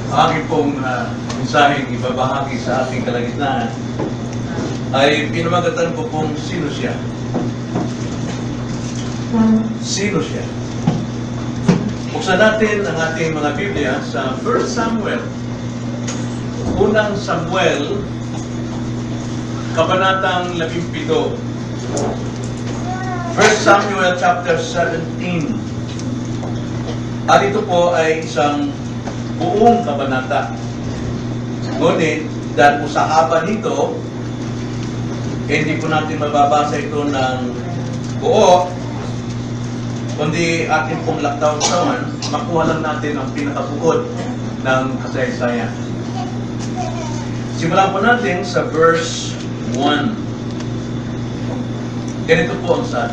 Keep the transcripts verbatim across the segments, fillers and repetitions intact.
aking pong uh, mensaheng ibabahagi sa ating kalagitnaan ay pinamagatan ko pong sino siya. Sino siya? Buksan natin ang ating mga Biblia sa First Samuel. Unang Samuel, Kabanatang labing pito. First Samuel chapter seventeen. At ito po ay isang buong kabanata. Ngunit, dahil po sa haba nito, hindi po natin mababasa ito ng buo, kundi atin pong laktawan, makuha lang natin ang pinakabukod ng kasaysayan. Simulan po natin sa verse one. Ganito po ang sabi.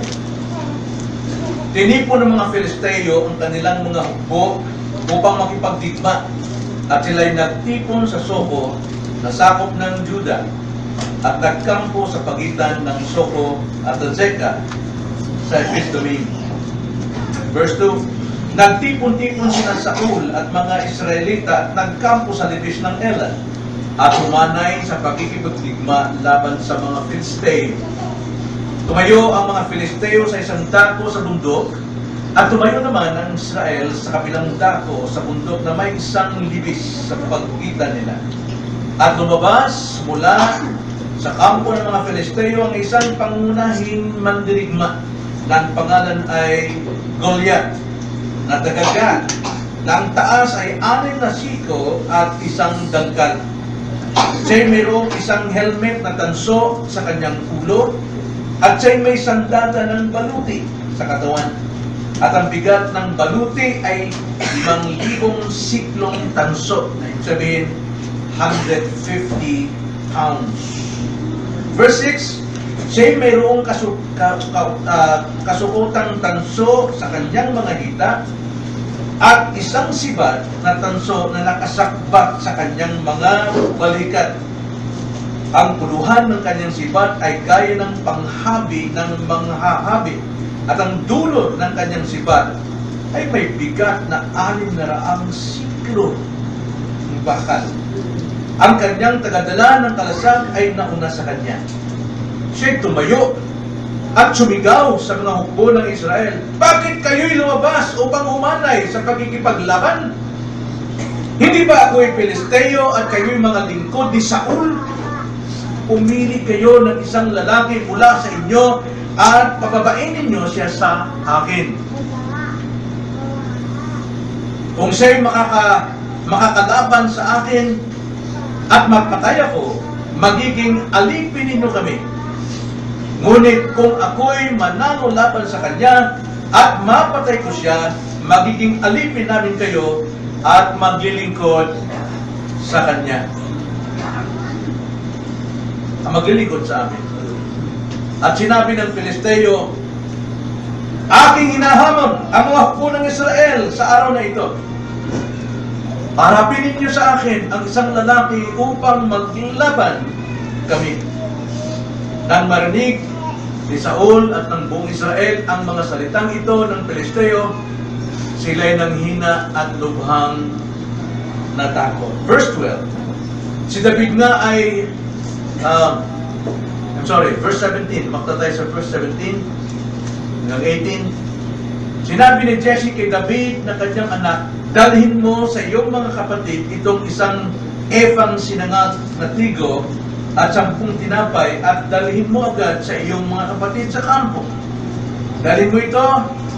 Tinipon ng mga Filisteo ang kanilang mga hukbo upang makipagdigma, at sila'y nagtipon sa Soko na sakop ng Juda at nagkampo sa pagitan ng Soko at Azekah sa Ephisdomim. Verse two, nagtipon-tipon sina Saul at mga Israelita at nagkampo sa libis ng Elat at humanay sa pagkikipagdigma laban sa mga Filisteo. Tumayo ang mga Filisteo sa isang dako sa bundok, at tumayo naman ang Israel sa kabilang dako sa bundok na may isang libis sa pagitan nila. At lumabas mula sa kampo ng mga Filisteo ang isang pangunahing mandirigma na ang pangalan ay Goliath, na dagaga, na ang taas ay anim na siko at isang dangkal. Siya'y mayroong isang helmet na tanso sa kanyang ulo, at siya'y may sandata ng baluti sa katawan. At ang bigat ng baluti ay limang libong siklong tanso, na ibig sabihin, one hundred fifty pounds. Verse six, siya'y mayroong kasu ka ka uh, kasukotang tanso sa kanyang mga hita, at isang sibat na tanso na nakasakbat sa kanyang mga balikat. Ang puluhan ng kanyang sibat ay gaya ng panghabi ng mga hahabi, at ang dulo ng kanyang sibat ay may bigat na anim na raang siklo ng bakal. Ang kanyang tagadala ng kalasag ay nauna sa kanya. Siya'y tumayo at sumigaw sa mga hukbo ng Israel, bakit kayo'y lumabas upang umanay sa pagkikipaglaban? Hindi ba ako'y Filisteo at kayo'y mga lingkod ni Saul? Pumili kayo ng isang lalaki mula sa inyo at pababain ninyo siya sa akin. Kung siya'y makaka, makakalaban sa akin at magpatay ako, magiging alipin ninyo kami. Ngunit kung ako'y manalo laban sa kanya at mapatay ko siya, magiging alipin namin kayo at maglilingkod sa kanya. Maglilingkod sa amin. At sinabi ng Filisteo, aking hinahamon ang mga hukbo ng Israel sa araw na ito. Harapin ninyo sa akin ang isang lalaki upang maglaban kami. Nang marinig ni Saul at ng buong Israel ang mga salitang ito ng Filisteo, sila'y nanghina at lubhang natakot. Verse twelve, si David nga ay Uh, I'm sorry, verse seventeen. Makta tayo sa verse seventeen hanggang eighteen. Sinabi ni Jesse kay David na kanyang anak, dalhin mo sa iyong mga kapatid itong isang efang sinangag na trigo at sampung tinapay, at dalhin mo agad sa iyong mga kapatid sa kampo. Dalhin mo ito.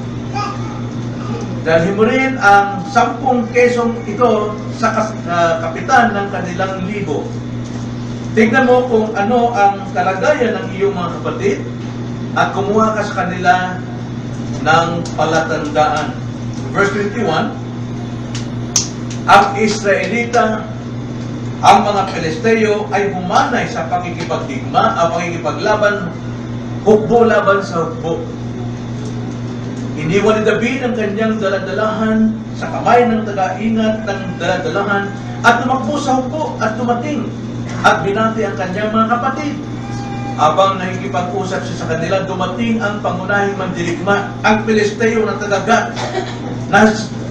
Dalhin mo rin ang sampung kesong ito sa uh, kapitan ng kanilang libo. Tignan mo kung ano ang kalagayan ng iyong mga kapatid at kumuha ka sa kanila ng palatandaan. Verse twenty-one, ang Israelita, ang mga Filisteo ay humanay sa pakikipagdigma, ang pakikipaglaban, hukbo laban sa hukbo. Iniwan ni David ang kanyang daladalahan sa kamay ng taga-ingat ng daladalahan at tumakbo sa hukbo at dumating at binati ang kanyang mga kapatid. Habang nakikipag-usap siya sa kanila, dumating ang pangunahing mandirigma, ang Filisteo na tagagat, na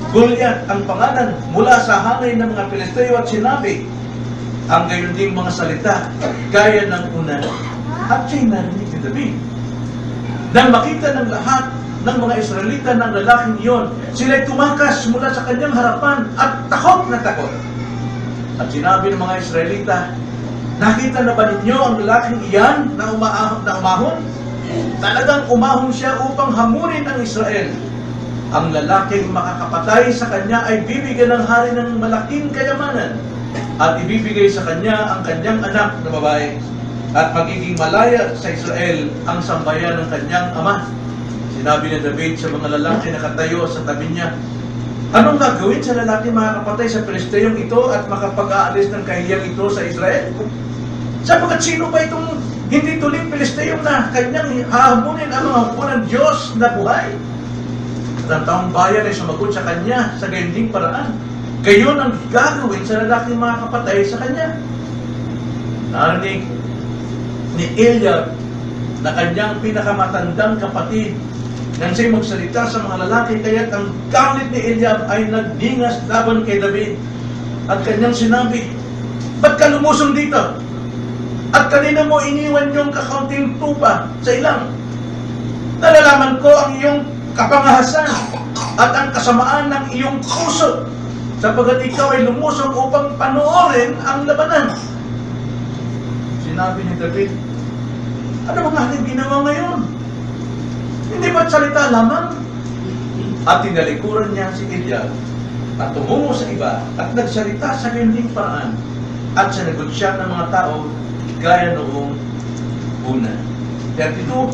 Goliath ang pangalan mula sa hangin ng mga Pilisteo at sinabi ang gayon ding mga salita gaya ng una at siya'y narinig ni David. Nang makita ng lahat ng mga Israelita ng lalaking iyon, sila'y tumakas mula sa kanyang harapan at takot na takot. At sinabi ng mga Israelita, nakita na ba ninyo ang lalaking iyan na, uma na umahon? Talagang umahon siya upang hamunin ang Israel. Ang lalaking makakapatay sa kanya ay bibigyan ng hari ng malaking kayamanan at ibibigay sa kanya ang kanyang anak na babae at magiging malaya sa Israel ang sambayan ng kanyang ama. Sinabi ni David sa mga lalaki na katayo sa tabi niya, anong gagawin sa lalaki makakapatay sa Pilisteyong ito at makapag-aalis ng kahiyang ito sa Israel? Sapagkat sino ba itong hindi tuling Pilisteyong na kanyang hahamunin ang mga hukbo ng Diyos na buhay? At ang taong bayan ay sumagot sa kanya sa gayunding paraan. Gayon ang gagawin sa lalaki makakapatay sa kanya. Narinig ni Eliab na kanyang pinakamatandang kapatid nang siya'y magsalita sa mga lalaki, kaya't ang galit ni Eliab ay nagningas laban kay David. At kanyang sinabi, ba't ka lumusong dito? At kanina mo iniwan yung kakaunting tupa sa ilang. Nalalaman ko ang iyong kapangahasan at ang kasamaan ng iyong puso, sapagkat ikaw ay lumusong upang panoorin ang labanan. Sinabi ni David, ano mga ating ginawa ngayon? Hindi ba't salita lamang? At tinalikuran niya si Eliab at tumungo sa iba at nagsalita sa gayunding paraan at sinagot siya ng mga tao gaya noong una. thirty-two,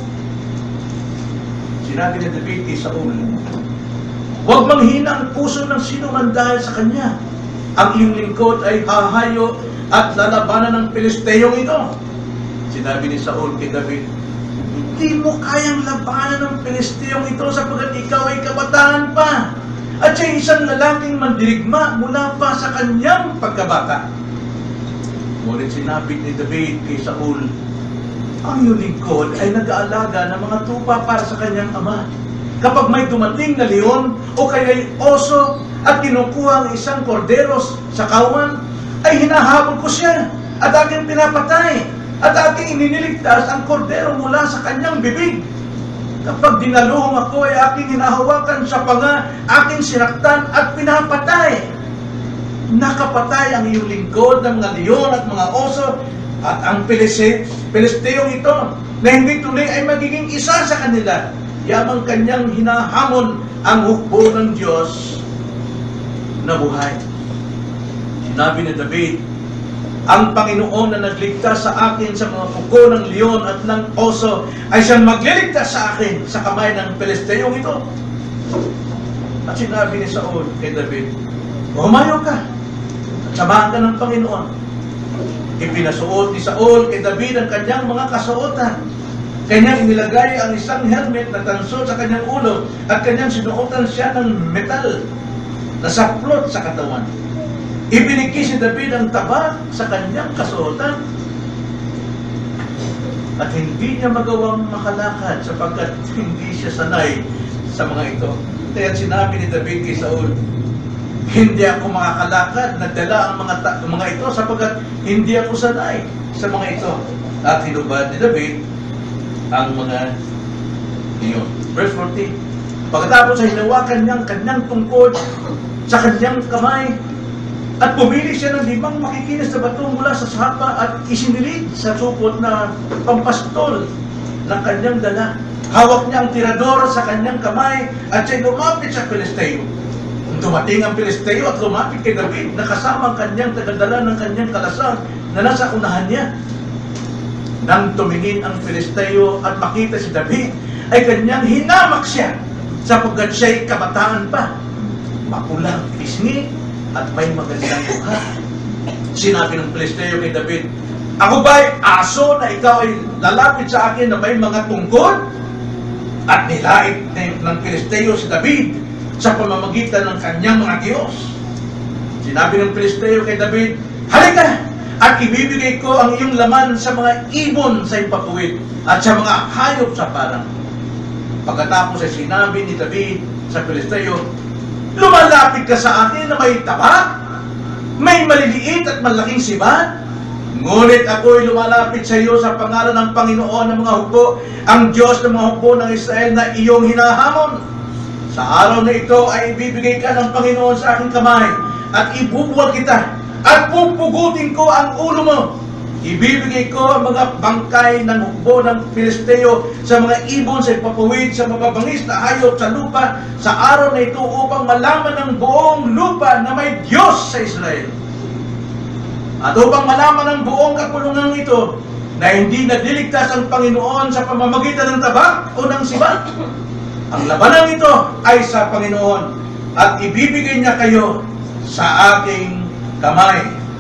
sinabi ni David kay Saul, huwag manghina ang puso ng sino man dahil sa kanya. Ang iyong lingkod ay hahayo at lalabanan ng Pilisteyong ito. Sinabi ni Saul kay David, hindi mo kayang labanan ng Pilisteyong ito sapagkat ikaw ay kabataan pa at siya isang lalaking mandirigma mula pa sa kanyang pagkabata. Ngunit sinabi ni David kay Saul, ang iyong lingkod ay nag-aalaga ng mga tupa para sa kanyang ama. Kapag may dumating na leon o kaya'y oso at kinukuha ang isang korderos sa kawan, ay hinahabol ko siya at aking pinapatay at aking ininiligtas ang kordero mula sa kanyang bibig. Kapag dinaluhong ako ay aking hinahawakan sa panga, aking sinaktan at pinapatay. Nakapatay ang iyong lingkod ng mga leon at mga oso at ang Pilisteyong ito na hindi tuloy ay magiging isa sa kanila. Yamang kanyang hinahamon ang hukbo ng Diyos na buhay. Sinabi ni David, ang Panginoon na nagligtas sa akin sa mga pugo ng leon at ng oso ay siyang magliligtas sa akin sa kamay ng Pilisteyong ito. At sinabi ni Saul kay David, humayo ka at samahan ka ng Panginoon. Ipinasuot ni Saul kay David ang kanyang mga kasuotan. Kanyang inilagay ang isang helmet na tanso sa kanyang ulo at kanyang sinuotan siya ng metal na saplot sa katawan. Ibinigay si David ang tabak sa kanyang kasuotan at hindi niya magawang makalakad sapagkat hindi siya sanay sa mga ito. Kaya sinabi ni David kay Saul, hindi ako makakalakad, nagdala ang mga, mga ito sapagkat hindi ako sanay sa mga ito. At hinubad ni David ang mga iyon. Verse forty, pagkatapos ay hinawakan niyang kanyang tungkod sa kanyang kamay at pumili siya ng limang makikinis na bato mula sa sapa at isinilig sa supot na pampastol ng kanyang dala. Hawak niya ang tirador sa kanyang kamay at siya'y lumapit sa Pilisteo. Dumating ang Pilisteo at lumapit kay David na kasama ang kanyang tagadala ng kanyang kalasang na nasa unahan niya. Nang tumingin ang Pilisteo at makita si David, ay kanyang hinamak siya sapagkat siya'y kabataan pa. Mapulang pisngi at may magandang mukha. Sinabi ng Pilisteo kay David, ako ba'y aso na ikaw ay lalapit sa akin na may mga tungkod? At nilait ng Pilisteo si David sa pamamagitan ng kanyang mga Diyos. Sinabi ng Pilisteo kay David, halika at ibibigay ko ang iyong laman sa mga ibon sa ipapuwid at sa mga hayop sa parang. Pagkatapos ay sinabi ni David sa Pilisteo, Lumalapit ka sa akin na may taba, may maliliit at malaking sibat. Ngunit ako'y lumalapit sa iyo sa pangalan ng Panginoon ng mga hukbo, ang Diyos ng mga hukbo ng Israel na iyong hinahamon. Sa araw na ito ay ibibigay ka ng Panginoon sa aking kamay at ibubuwag kita at pupugutin ko ang ulo mo. Ibibigay ko ang mga bangkay ng hukbo ng Filisteo sa mga ibon sa ipapawid sa mababangis na hayop sa lupa sa araw na ito upang malaman ng buong lupa na may Diyos sa Israel. At upang malaman ng buong kapulungan ito na hindi nadiligtas ang Panginoon sa pamamagitan ng tabak o ng sibat. Ang labanan ito ay sa Panginoon at ibibigay niya kayo sa aking kamay.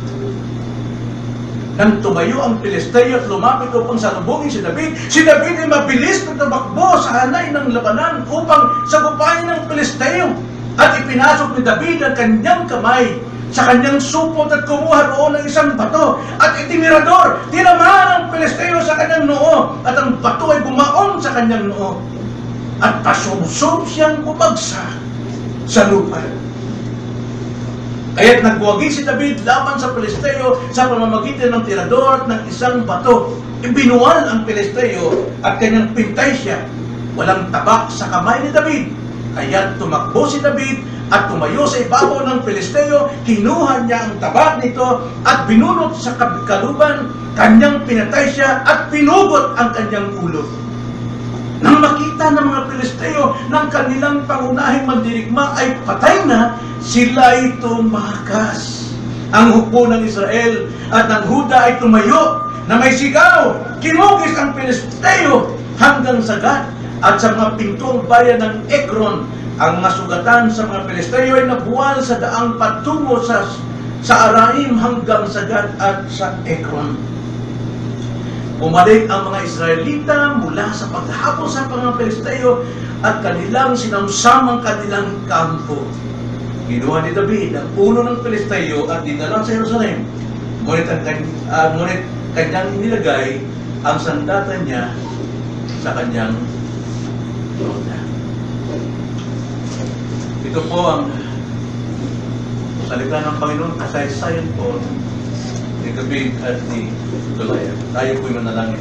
Nang tumayo ang Filisteo at lumapit upang salubungin si David, si David ay mabilis na tumakbo sa hanay ng labanan upang sagupain ng Filisteo. At ipinasok ni David ang kanyang kamay sa kanyang supot at kumuha roon ng isang bato at itimirador. Tinamaan ang Filisteo sa kanyang noo at ang bato ay bumaon sa kanyang noo. At pasumsum siyang bumagsak sa lupa. Kaya't nagbuwagi si David laban sa Filisteo sa pamamagitan ng tirador at ng isang bato. Ibinuwal ang Filisteo at kanyang pintay siya. Walang tabak sa kamay ni David. Kaya't tumakbo si David at tumayo sa ibabaw ng Filisteo. Kinuha niya ang tabak nito at binunot sa kaluban. Kanyang pinatay siya at pinugot ang kanyang ulo. Nang makita ng mga Filisteo ng kanilang pangunahing mandirigma ay patay na, sila ay tumakas. Ang hukbo ng Israel at ng Huda ay tumayo na may sigaw. Kinugis ang Filisteo hanggang sa Gat at sa mga pintong bayan ng Ekron. Ang mga sugatan sa mga Filisteo ay nabuwal sa daang patungo sa, sa Araim hanggang sa Gat at sa Ekron. Bumalik ang mga Israelita mula sa paghabol sa mga Filisteo at kanilang sinamsam ang kanilang kampo. Kinuha ni David ang ulo ng Filisteo at dinala sa Jerusalem. Ngunit, ang, uh, ngunit kanyang nilagay ang sandata niya sa kanyang roda. Ito po ang salita ng Panginoon, kasaysayan po ni David at ni Goliath. Tayo po'y manalangin.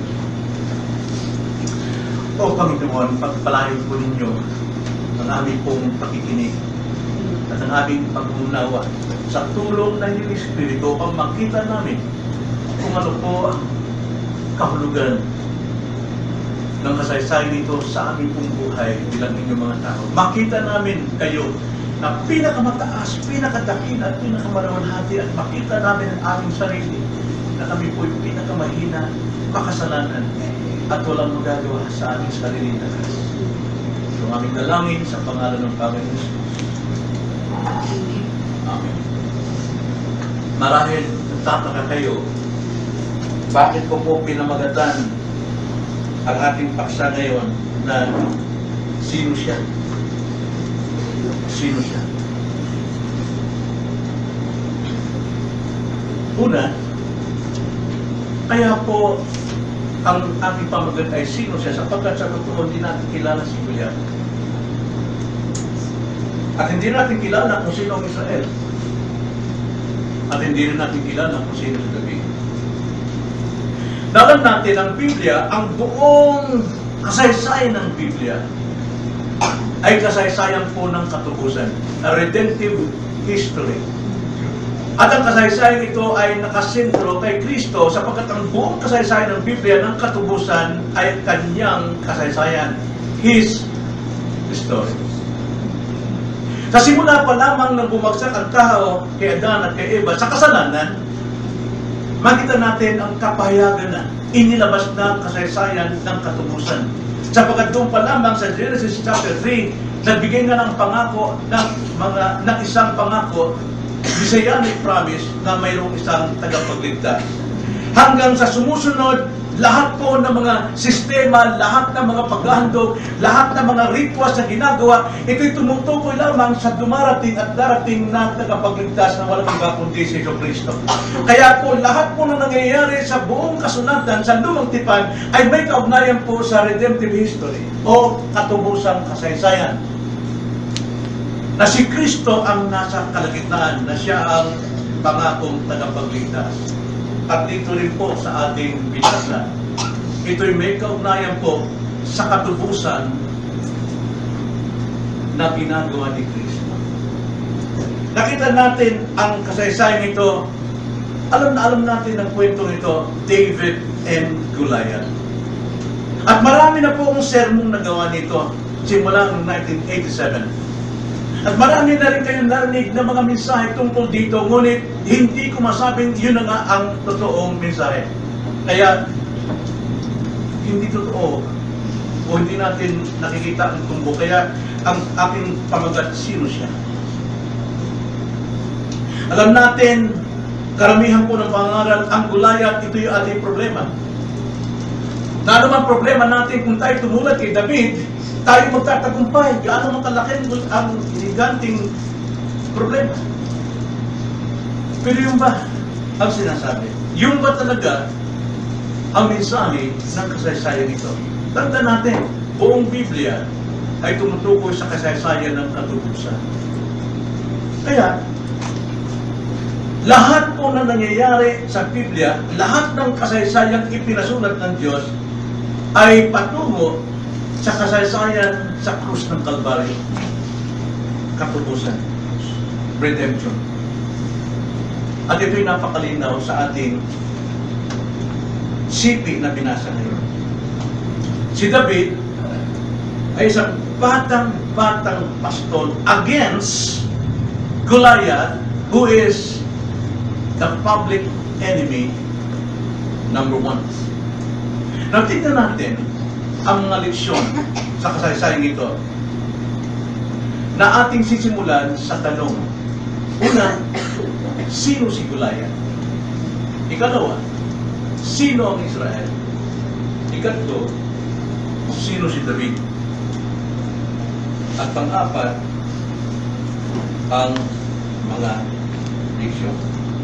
O Panginoon, pagpalain po ninyo ang aming pong pakikinig at ang aming pag-unawa sa tulong ng iyong Espiritu upang makita namin kung ano po ang kahulugan ng kasaysayan nito sa aming pong buhay bilang inyong mga tao. Makita namin kayo na pinakamataas, pinakadakil at pinakamarawalhati at makita namin ang aming sarili na kami po'y pinakamahina, makasalanan at walang magagawa sa aming sariling lakas. So aming dalangin sa pangalan ng Panginoon Jesus. Amen. Marahil nagtataka kayo, bakit ko po pinamagatan ang ating paksa ngayon na sino siya? Sino siya? Una, kaya po ang ating pamagat ay sino siya sapagkat sa totoo hindi natin kilala si Goliath. At hindi natin kilala kung sino ang Israel. At hindi rin natin kilala kung sino si David. Dalam natin ang Biblia, ang buong kasaysayan ng Biblia ay kasaysayan po ng katubusan, a redemptive history. At ang kasaysayan ito ay nakasentro kay Kristo sapagkat ang buong kasaysayan ng Biblia ng katubusan ay kanyang kasaysayan, His story. Sa simula pa lamang nang bumagsak ang tao kay Adan at kay Eva sa kasalanan, makita natin ang kapahayagan na inilabas na kasaysayan ng katubusan. Sapagkat doon pa lamang sa Genesis chapter three, nagbigay nga ng pangako ng mga ng isang pangako, messianic promise na mayroong isang tagapagligtas. Hanggang sa sumusunod, lahat po ng mga sistema, lahat ng mga paghahandog, lahat ng mga rituals na ginagawa, ito'y tumutukoy lamang sa dumarating at darating na tagapagligtas na walang iba kundi si Kristo. Kaya po, lahat po na nangyayari sa buong kasunatan, sa lumang tipan, ay may kaugnayan po sa redemptive history o katubusang kasaysayan. na si Kristo ang nasa kalagitnaan, na siya ang pangakong tagapagligtas. At dito rin po sa ating binasa, ito'y may kaugnayan po sa katubusan na ginagawa ni Kristo. Nakita natin ang kasaysayan ito. Alam na alam natin ang kwentong ito, David and Goliath. At marami na po akong sermong nagawa nito simula noong nineteen eighty-seven. At marami na rin kayong narinig na mga mensahe tungkol dito, ngunit hindi ko masabing yun na nga ang totoong mensahe. Kaya, hindi totoo o hindi natin nakikita ang tumbo. Kaya, ang aking pamagat, sino siya? Alam natin, karamihan po ng pangaral, ang Goliath, ito yung ating problema. Na naman problema natin kung tayo tumulad kay David, tayo magtatagumpay. Gaano man kalaki ang giganting problema. Pero yung ba ang sinasabi? Yung ba talaga ang mensahe ng kasaysayan ito? Tanda natin, buong Biblia ay tumutukoy sa kasaysayan ng katubusan. Kaya, lahat po na nangyayari sa Biblia, lahat ng kasaysayang ipinasulat ng Diyos ay patungo sa kasaysayan sa krus ng Kalbaryo. Katubusan. Redemption. At ito'y napakalinaw sa ating sipi na binasa ngayon. Si David ay isang batang-batang pastor against Goliath, who is the public enemy number one. Now, tignan natin ang mga leksyon sa kasaysayan ito na ating sisimulan sa tanong. Una, sino si Goliath? Ikalawa, sino ang Israel? Ikatlo, sino si David? At pang-apat, ang mga leksyon.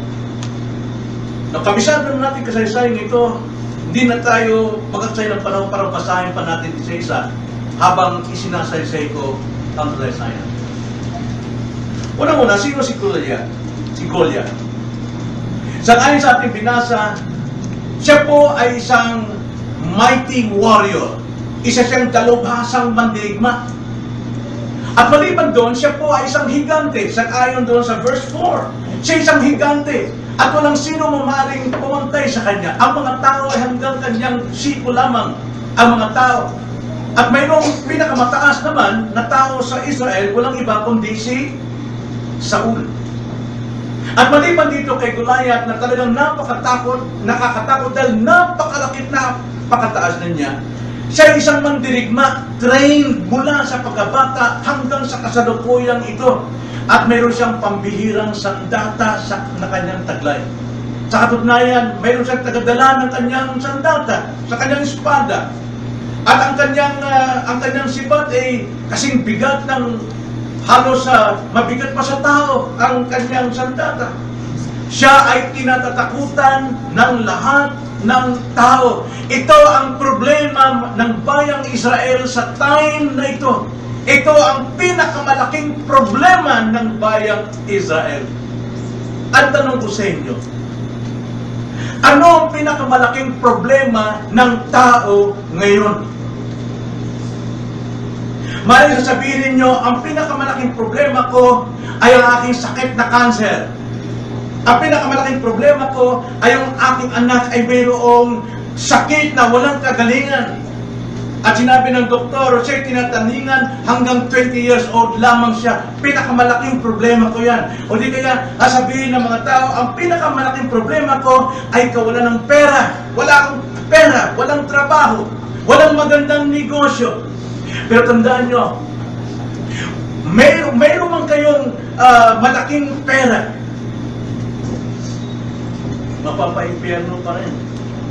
Nang kabisado na natin kasaysayan ito, hindi na tayo magagsay ng panahon para basahin pa natin isa-isa habang isinasaysay ko ang kasaysayan. Una-una, sino si Goliath? Si Goliath. Sa ayon sa ating binasa, siya po ay isang mighty warrior. Isa siyang dalubhasang mandirigma. At maliban doon, siya po ay isang higante. Sa ayon doon sa verse four, siya isang higante. At walang sino mamaring pumantay sa kanya. Ang mga tao ay hanggang kanyang siko lamang ang mga tao. At mayroong pinakamataas naman na tao sa Israel, walang iba kundi si Saul. At maliban dito kay Goliath na talagang napakatakot, nakakatakot dahil napakalakit na napakataas na niya, siya ay isang mandirigma, trained mula sa pagkabata hanggang sa kasalukuyang ito. At mayroon siyang pambihirang sandata sa na kanyang taglay. Sa katunayan, mayroon siyang tagadala ng kanyang sandata, sa kanyang espada. At ang kanyang, uh, ang kanyang sibat ay kasing bigat ng halos sa uh, mabigat pa sa tao ang kanyang sandata. Siya ay kinatatakutan ng lahat ng tao. Ito ang problema ng bayang Israel sa time na ito. Ito ang pinakamalaking problema ng bayang Israel. Ang tanong ko sa inyo, ano ang pinakamalaking problema ng tao ngayon? Maaaring sasabihin ninyo, ang pinakamalaking problema ko ay ang aking sakit na cancer. Ang pinakamalaking problema ko ay ang aking anak ay mayroong sakit na walang kagalingan. At sinabi ng doktor, siya'y tinataningan hanggang twenty years old lamang siya. Pinakamalaking problema ko yan. O di kaya, sasabihin ng mga tao, ang pinakamalaking problema ko ay kawalan ng pera. Wala akong pera, walang trabaho, walang magandang negosyo. Pero tandaan nyo, may, mayroon man kayong uh, malaking pera, mapapa-impyerno pa rin.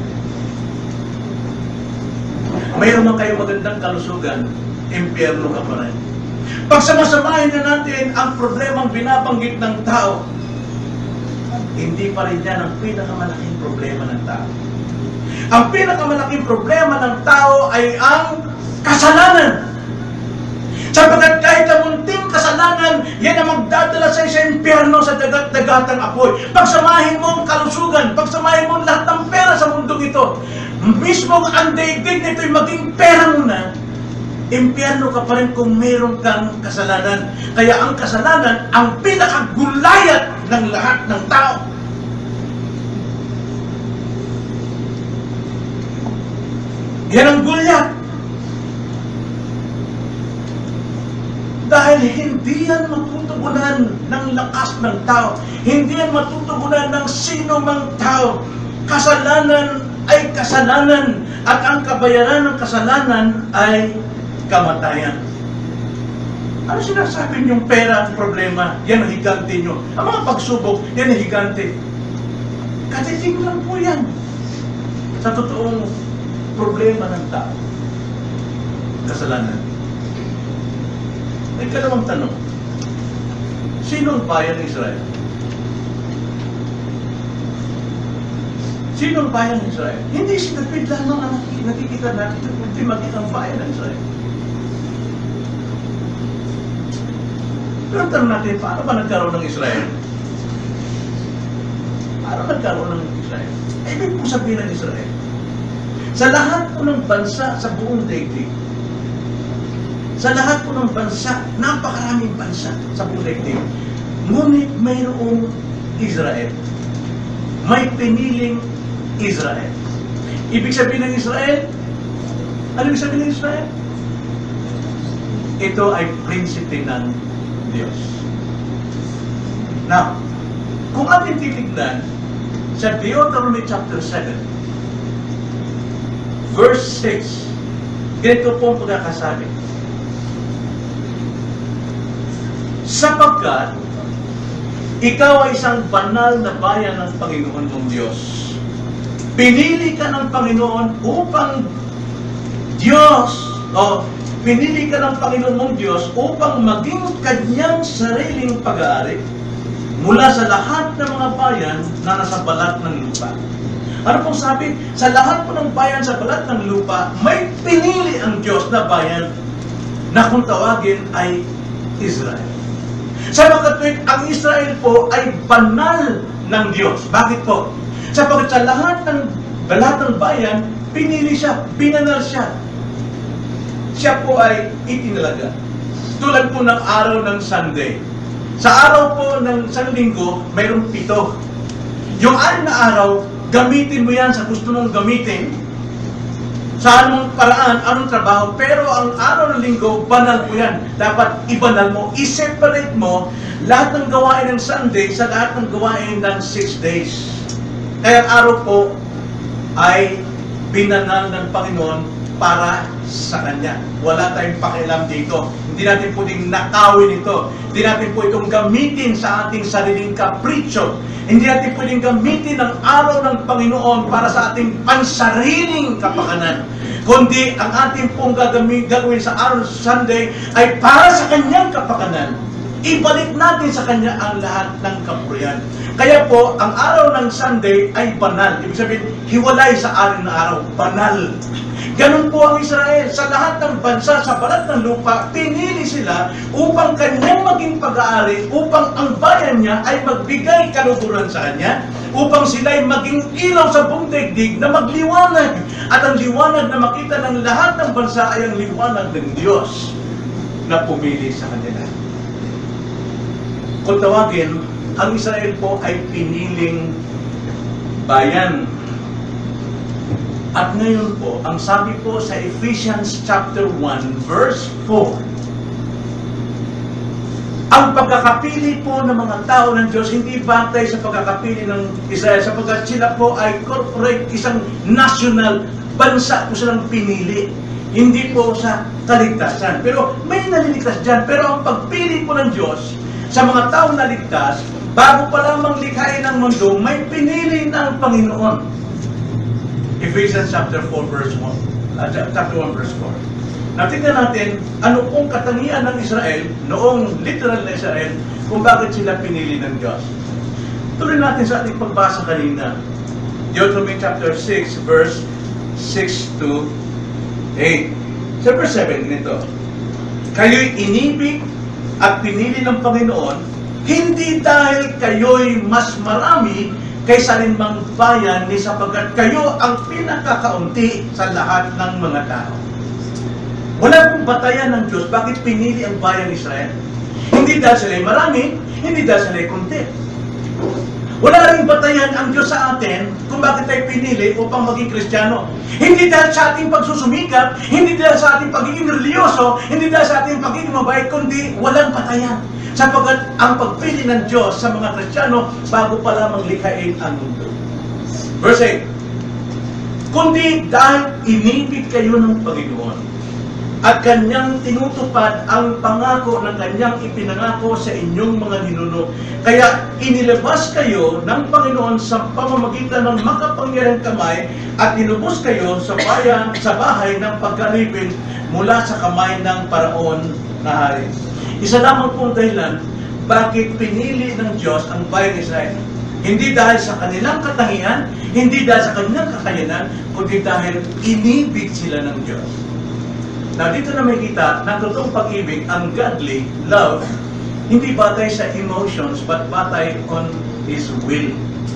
Mayroon man kayong magandang kalusugan, impyerno ka pa rin. Pagsamasamahin na natin ang problemang binabanggit ng tao, hindi pa rin yan ang pinakamalaking problema ng tao. Ang pinakamalaking problema ng tao ay ang kasalanan. Sapagkat kahit kamunting kasalanan, yan ang magdadala sa sa impyerno sa dagat-dagatang apoy. Pagsamahin mo ang kalusugan, pagsamahin mo lahat ng pera sa mundong ito, mismo ang daigdig nito ay maging pera mo na, impyerno ka pa rin kung mayroon kang kasalanan. Kaya ang kasalanan, ang pinakagulayat ng lahat ng tao. Yan ang gulyat. Dahil hindi yan matutugunan ng lakas ng tao. Hindi yan matutugunan ng sino mang tao. Kasalanan ay kasalanan. At ang kabayaran ng kasalanan ay kamatayan. Ano sinasabi niyong pera ang problema? Yan ang higante niyo. Ang mga pagsubok, yan ang higante. Katiting lang po yan. Sa totoong problema ng tao. Kasalanan. May kalawang tanong. Sino ang bayan ng Israel? Sino ang bayan ng Israel? Hindi si David lamang ang nakikita natin na kundi maging ang bayan ng Israel. Pero ang tanong natin, paano ba nagkaroon ng Israel? Paano nagkaroon ng Israel? Ay, ibig po sabihin ng Israel. Sa lahat po ng bansa sa buong daigdig, sa lahat po ng bansa, napakaraming bansa sa buong daigdig, ngunit mayroong Israel. May piniling Israel. Ibig sabihin ng Israel, ano ibig sabihin ng Israel? Ito ay prinsipe ng Diyos. Now, kung ating titignan sa Deuteronomy chapter seven, verse six, ganito po ang pagkakasabi. Sapagkat ikaw ay isang banal na bayan ng Panginoon mong Diyos. Pinili ka ng Panginoon upang Diyos, o pinili ka ng Panginoon mong Diyos upang maging kanyang sariling pag-aari mula sa lahat ng mga bayan na nasa balat ng lupa. Ano pong sabi? Sa lahat po ng bayan sa balat ng lupa, may pinili ang Diyos na bayan na kung tawagin ay Israel. Sapagkat ang Israel po ay banal ng Diyos. Bakit po? Sapagkat sa lahat ng lahat ng bayan, pinili siya, binanal siya. Siya po ay itinalaga. Tulad po ng araw ng Sunday. Sa araw po ng isang linggo, mayroong pito. Yung anim na araw, gamitin mo yan sa gusto mong gamitin. Sa anong paraan, anong trabaho, pero ang araw ng linggo, banal po yan. Dapat ibanal mo, i-separate mo lahat ng gawain ng Sunday sa lahat ng gawain ng six days. Kaya ang araw po ay binanal ng Panginoon para sa Kanya. Wala tayong pakialam dito. Hindi natin pwedeng nakawin ito. Hindi natin po itong gamitin sa ating sariling kapritsyo. Hindi natin pwedeng gamitin ang araw ng Panginoon para sa ating pansariling kapakanan. Kundi ang ating pong gagawin, gagawin sa araw ng Sunday ay para sa Kanyang kapakanan. Ibalik natin sa Kanya ang lahat ng kapurihan. Kaya po, ang araw ng Sunday ay banal. Ibig sabihin, hiwalay sa anim na araw. Banal. Ganun po ang Israel. Sa lahat ng bansa, sa balat ng lupa, pinili sila upang Kanyang maging pag-aari, upang ang bayan niya ay magbigay kaluguran sa Kanya, upang sila ay maging ilaw sa buong daigdig na magliwanag. At ang liwanag na makita ng lahat ng bansa ay ang liwanag ng Diyos na pumili sa kanila. Kung tawagin, ang Israel po ay piniling bayan. At ngayon po, ang sabi po sa Ephesians chapter one, verse four, ang pagkakapili po ng mga tao ng Diyos hindi batay sa pagkakapili ng Israel, sapagkat sila po ay corporate, isang national bansa po silang pinili. Hindi po sa kaligtasan. Pero may naliligtas dyan. Pero ang pagpili po ng Diyos sa mga taong naligtas, bago pa lamang likhain ng mundo, may pinili na ang Panginoon. Ephesians chapter four, verse one. Uh, chapter one, verse four. Natingnan natin, ano pong katangian ng Israel, noong literal na Israel, kung bakit sila pinili ng Diyos. Tuloy natin sa ating pagbasa kanina. Deuteronomy chapter six, verse six to eight. Sa verse seven, ganito. Kayo'y inibig at pinili ng Panginoon, hindi dahil kayo'y mas marami kaysa rinmang bayan ni sapagkat kayo ang pinakakaunti sa lahat ng mga tao. Wala pong batayan ng Diyos bakit pinili ang bayan Israel. Hindi dahil sila'y marami, hindi dahil sila'y kunti. Wala rin batayan ang Diyos sa atin kung bakit tayo pinili upang maging Kristiyano. Hindi dahil sa ating pagsusumikap, hindi dahil sa ating pagiging religyoso, hindi dahil sa ating pagiging mabait, kundi walang batayan. Sapagkat ang pagpili ng Diyos sa mga Kristiyano bago pa lamang likhain ang mundo. Verse eight, kundi dahil inibig kayo ng Panginoon at Kanyang tinutupad ang pangako ng Kanyang ipinangako sa inyong mga ninuno. Kaya inilabas kayo ng Panginoon sa pamamagitan ng makapangyarihang kamay at inubos kayo sa bayan, sa bahay ng pagkalipin mula sa kamay ng Paraon na hari. Isa lamang pong dahilan bakit pinili ng Diyos ang bayan Israel. Hindi dahil sa kanilang katangian, hindi dahil sa kanilang kakayanan, kundi dahil inibig sila ng Diyos. Now, dito na may kita na totoong pag-ibig, ang godly love, hindi batay sa emotions, but batay on His will.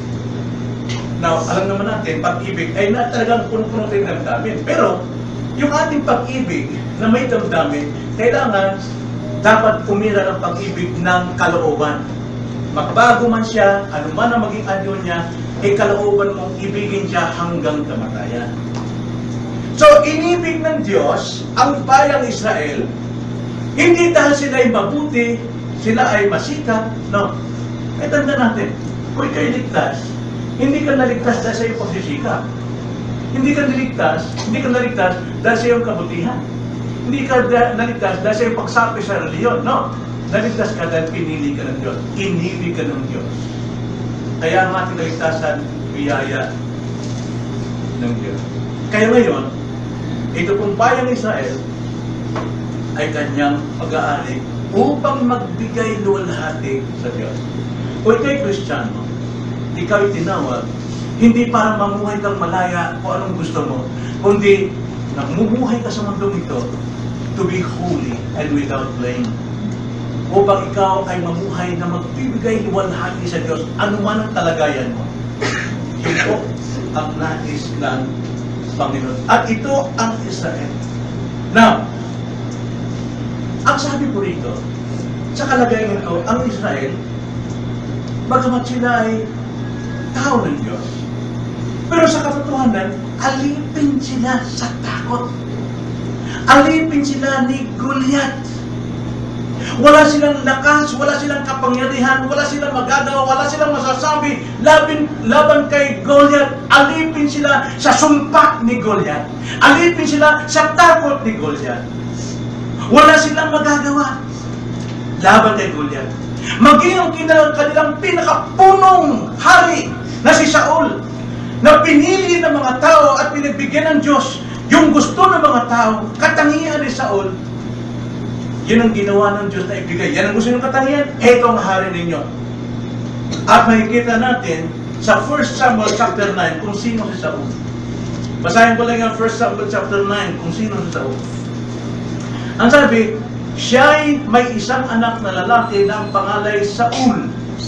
Now, alam naman natin, pag-ibig ay na talagang punong-punong tayo ng damdamin. Pero, yung ating pag-ibig na may damdamin, kailangan dapat umira ng pag-ibig ng kalooban. Magbago man siya, anuman ang maging anyo niya, ay kalooban mong ibigin siya hanggang kamatayan. So, inibig ng Diyos ang bayang Israel, hindi dahil sila ay mabuti, sila ay masikap, no. E tanda natin, kung ikaw'y ligtas, hindi ka naligtas dahil sa iyong pagsisikap. Hindi ka naligtas, hindi ka naligtas dahil sa iyong kabutihan. Hindi ka naligtas dahil sa iyong pagsapi sa reliyon, no. Naligtas ka dahil pinili ka ng Diyos, inibig ka ng Diyos. Kaya ang ating naligtasan, biyaya ng Diyos. Kaya ngayon, ito pong bayang Israel ay Kanyang pag-aari upang magbigay luwalhati sa Diyos. Kung ikaw'y Kristiyano, ikaw'y tinawag, hindi para mamuhay kang malaya kung anong gusto mo, kundi namumuhay ka sa mundong ito to be holy and without blame. Upang ikaw ay mamuhay na magbibigay luwalhati sa Diyos, anuman ang kalagayan mo. Ito ang nais ng Panginoon. At ito ang Israel. Now, ang sabi po rito, sa kalagayan ito, ang Israel, bagamat sila ay tao ng Diyos, pero sa katotohanan, alipin sila sa takot. Alipin sila ni Goliath. Wala silang lakas, wala silang kapangyarihan, wala silang magagawa, wala silang masasabi laban, laban kay Goliath. Alipin sila sa sumpa ni Goliath. Alipin sila sa takot ni Goliath. Wala silang magagawa laban kay Goliath. Maging ang kanilang pinakapunong hari na si Saul, na pinili ng mga tao at pinagbigyan ng Diyos yung gusto ng mga tao, katangian ni Saul, yun ang ginawa ng Diyos na ibigay. Yan ang gusto ng katangian, eto ang hari ninyo. At makikita natin sa First Samuel chapter nine kung sino si Saul. Basahin ko lang ang First Samuel chapter nine kung sino si Saul. Ang sabi, siya'y may isang anak na lalaki na ang pangalay Saul.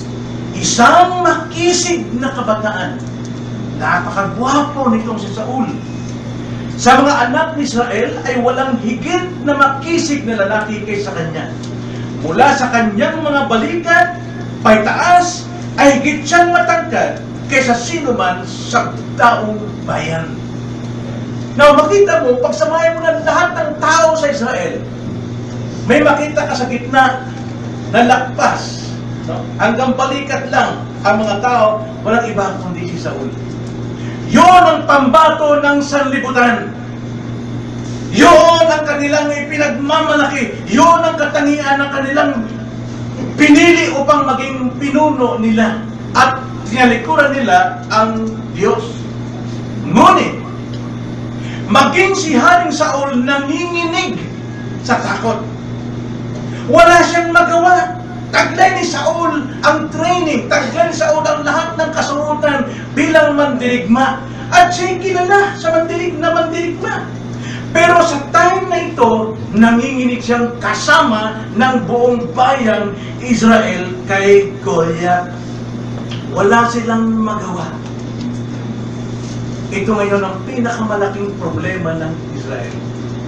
Isang makisig na kabataan. Napakagwapo nitong si Saul. Sa mga anak ni Israel ay walang higit na makisig na lalaki kaysa kanya. Mula sa kanyang mga balikat, paitaas, ay higit siyang matangkad kaysa sino man sa taong bayan. Now, makita mo, pagsamahin mo ng lahat ng tao sa Israel, may makita ka sa gitna na lakpas. No? Hanggang balikat lang ang mga tao, walang iba kundi si Saul. Yun ang pambato ng sanlibutan. Yun ang kanilang ipinagmamalaki. Yun ang katangian ng kanilang pinili upang maging pinuno nila. At tinalikuran nila ang Diyos. Ngunit, maging si Haring Saul nanginginig sa takot. Wala siyang magawa. Taglay ni Saul ang training, taglay ni Saul ang lahat ng kasuotan bilang mandirigma. At siya'y kilala sa mandirig na mandirigma. Pero sa time na na ito, nanginginig siyang kasama ng buong bayang Israel kay Goliath. Wala silang magawa. Ito ngayon ang pinakamalaking problema ng Israel.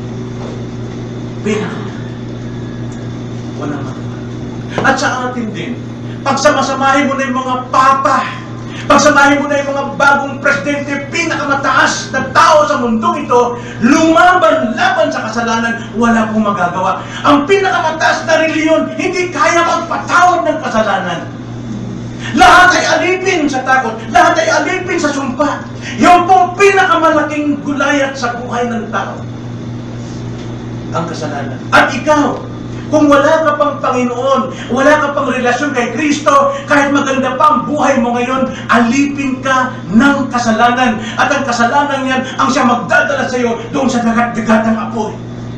Pinaka. Walang magawa. At sa atin din, pagsamasamahin mo na yung mga papa, pagsamahin mo na yung mga bagong presidente, pinakamataas na tao sa mundong ito, lumaban-laban sa kasalanan, wala pong magagawa. Ang pinakamataas na reliyon, hindi kaya magpatawad ng kasalanan. Lahat ay alipin sa takot, lahat ay alipin sa sumpa. Yung pong pinakamalaking gulayat sa buhay ng tao, ang kasalanan. At ikaw, kung wala ka pang Panginoon, wala ka pang relasyon kay Kristo, kahit maganda pa ang buhay mo ngayon, alipin ka ng kasalanan. At ang kasalanan yan, ang siya magdadala sa iyo doon sa dagat-dagatang apoy.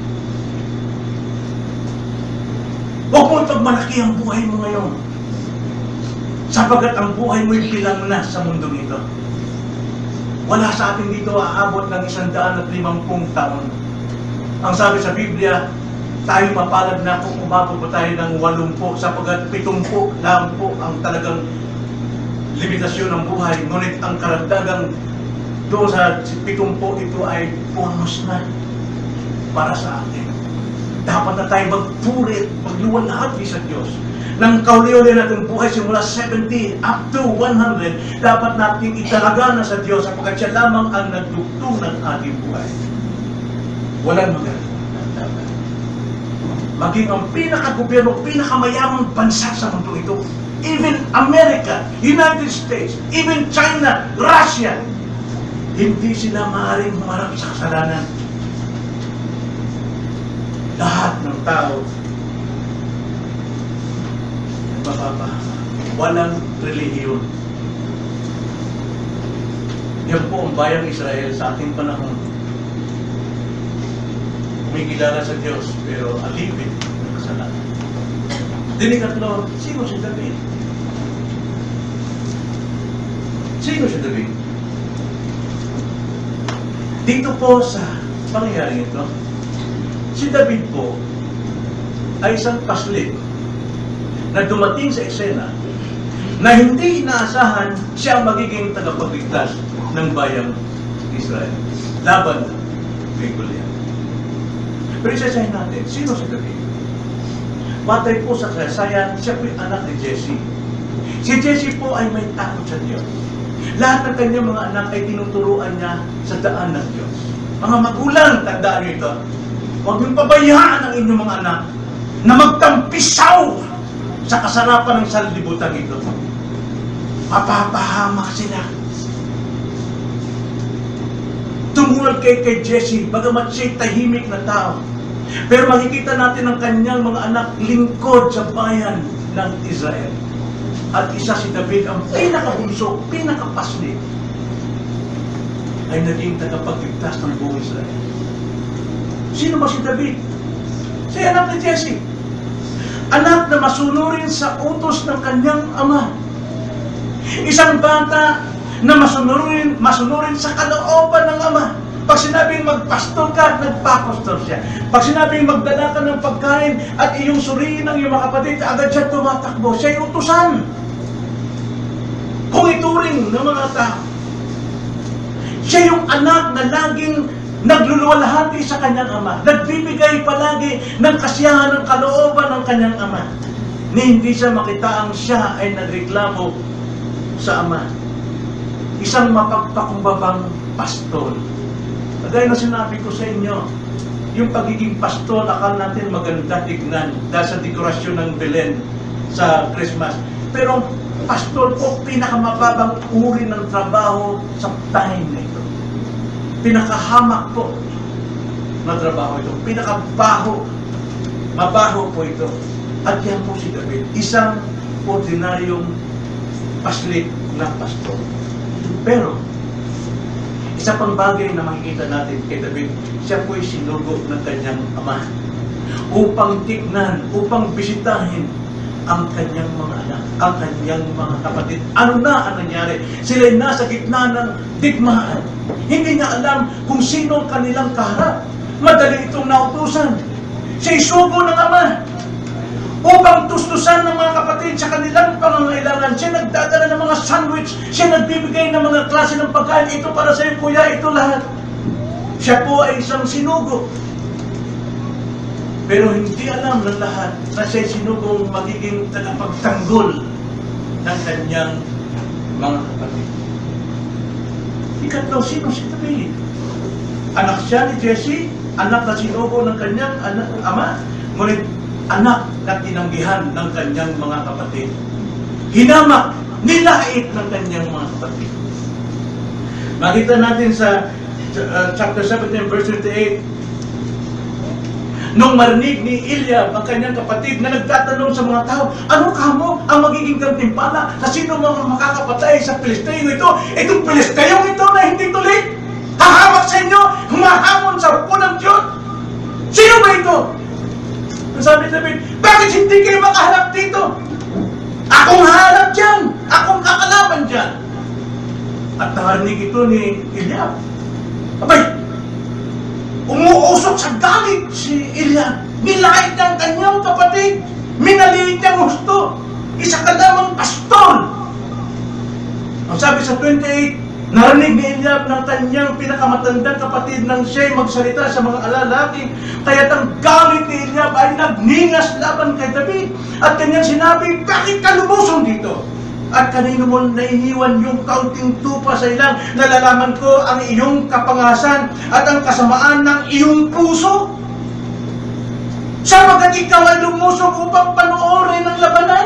Huwag mo ipagmalaki ang buhay mo ngayon, sapagat ang buhay mo ay bilang na sa mundong ito. Wala sa atin dito aabot ng isang daan at limampung taon. Ang sabi sa Biblia, tayo mapalad na kung umabot pa tayo ng walumpo, sapagat pitumpo lang po ang talagang limitasyon ng buhay. Ngunit ang karagdagang doon sa pitumpo ito ay bonus na para sa atin. Dapat na tayo magpurit, magluwalhati sa Diyos. Nang kauli-uli natin buhay simula seventy up to one hundred, dapat natin italaga na sa Diyos sapagkat siya lamang ang nagdugtong ng ating buhay. Walang magagawa. Maging ang pinakagobyerno, pinakamayamang bansa sa mundo ito. Even America, United States, even China, Russia, hindi sila maaaring humarap sa kasalanan. Lahat ng tao, mapapahama. Walang relihiyon. Yan po ang bayang Israel sa ating panahon. Kumikilala sa Diyos, pero alipin ng kasalanan. Din ikatlo, sino si David? Sino si David? Dito po sa pangyayaring ito, si David po ay isang paslit na dumating sa eksena na hindi inaasahan siya magiging tagapagligtas ng bayang Israel laban kay Goliath. Pero isasahin natin, sino si David? Batay po sa kasayan, siya po yung anak ni Jesse. Si Jesse po ay may takot sa Diyos. Lahat ng kanyang mga anak ay tinuturuan niya sa daan ng Diyos. Mga magulang, tandaan niyo ito. Huwag niyong pabayaan ang inyong mga anak na magtampisaw sa kasarapan ng sanlibutan ito. Mapapahamak sila. Tumunod kay, kay Jesse, bagamat siya'y tahimik na tao. Pero makikita natin ang kanyang mga anak lingkod sa bayan ng Israel. At isa si David, ang pinakabunso, pinakapasli, ay naging tagapagligtas ng buong Israel. Sino ba si David? Si anak ni Jesse. Anak na masunurin sa utos ng kanyang ama. Isang bata na masunurin, masunurin sa kalooban ng ama. Pag sinabing magpastor ka, nagpapastor siya. Pag sinabing magdala ka ng pagkain at iyong suriin ng iyong mga kapatid, agad siya tumatakbo. Siya'y utusan. Kung ituring ng mga tao. Siya yung anak na laging nagluluwalhati sa kanyang ama. Nagbibigay palagi ng kasiyahan ng kalooban ng kanyang ama. Ni hindi siya makita ang siya ay nagreklamo sa ama. Isang mapagpakumbabang pastol. Kagaya na sinabi ko sa inyo, yung pagiging pastol, akal natin maganda tignan dahil sa dekorasyon ng Belen sa Christmas. Pero pastol po, pinakamababang uri ng trabaho sa time na ito. Pinakahamak po na trabaho ito. Pinakabaho, mabaho po ito. At yan po si David, isang ordinaryong paslit na pastol. Pero, isa pang bagay na makikita natin kay David, siya po'y sinugo ng kanyang ama upang tignan, upang bisitahin ang kanyang mga anak, ang kanyang mga kapatid. Ano na ang nangyari? Sila'y nasa gitna ng digmaan. Hindi niya alam kung sino ang kanilang kaharap. madali itong nautusan. Siya isugo ng Ama upang tustusan ng mga kapatid sa kanilang pangangailangan. Siya nagdadala ng mga sandwich, siya nagbibigay ng mga klase ng pagkain. Ito para sa iyo, kuya, ito lahat. Siya po ay isang sinugo. Pero hindi alam ng lahat na siya'y sinugong magiging tagapagtanggol ng kanyang mga kapatid. Ikatlo, sino si David? Anak siya ni Jesse, anak na sinugo ng kanyang anak, ama, ngunit anak na tinanggihan ng kanyang mga kapatid. Hinamak, nilait ng kanyang mga kapatid. Makita natin sa uh, chapter seventeen, verse twenty-eight, nung marinig ni Eliab ang kanyang kapatid na nagtatanong sa mga tao, ano kamo ang magiging gantimpala na sino mga makakapatay sa Pilisteo ito? Itong Pilisteo ito na hindi tuloy hahamak sa inyo, humahamon sa hukbo ng Diyos. Sino ba ito? Ang sabi ni David, bakit hindi kayo makaharap dito? Akong haharap dyan, akong kakalaban dyan. At narinig ito ni Eliab. Abay, umuusok sa galit si Eliab. Nilait ng kanyang kapatid. Minaliit niyang gusto. Isa ka lamang pastol. Ang sabi sa twenty-eight, narinig ni Eliab ng kanyang pinakamatandang kapatid nang siya'y magsalita sa mga alalaki. Kaya't ang galit ni Eliab ay nagningas laban kay David. At kanyang sinabi, bakit ka lumusong dito? At kanino mo nainiwan yung kaunting tupa sa ilang, nalalaman ko ang iyong kapangasan at ang kasamaan ng iyong puso. Sapagat ikaw ay lumusong upang panoorin ang labanan.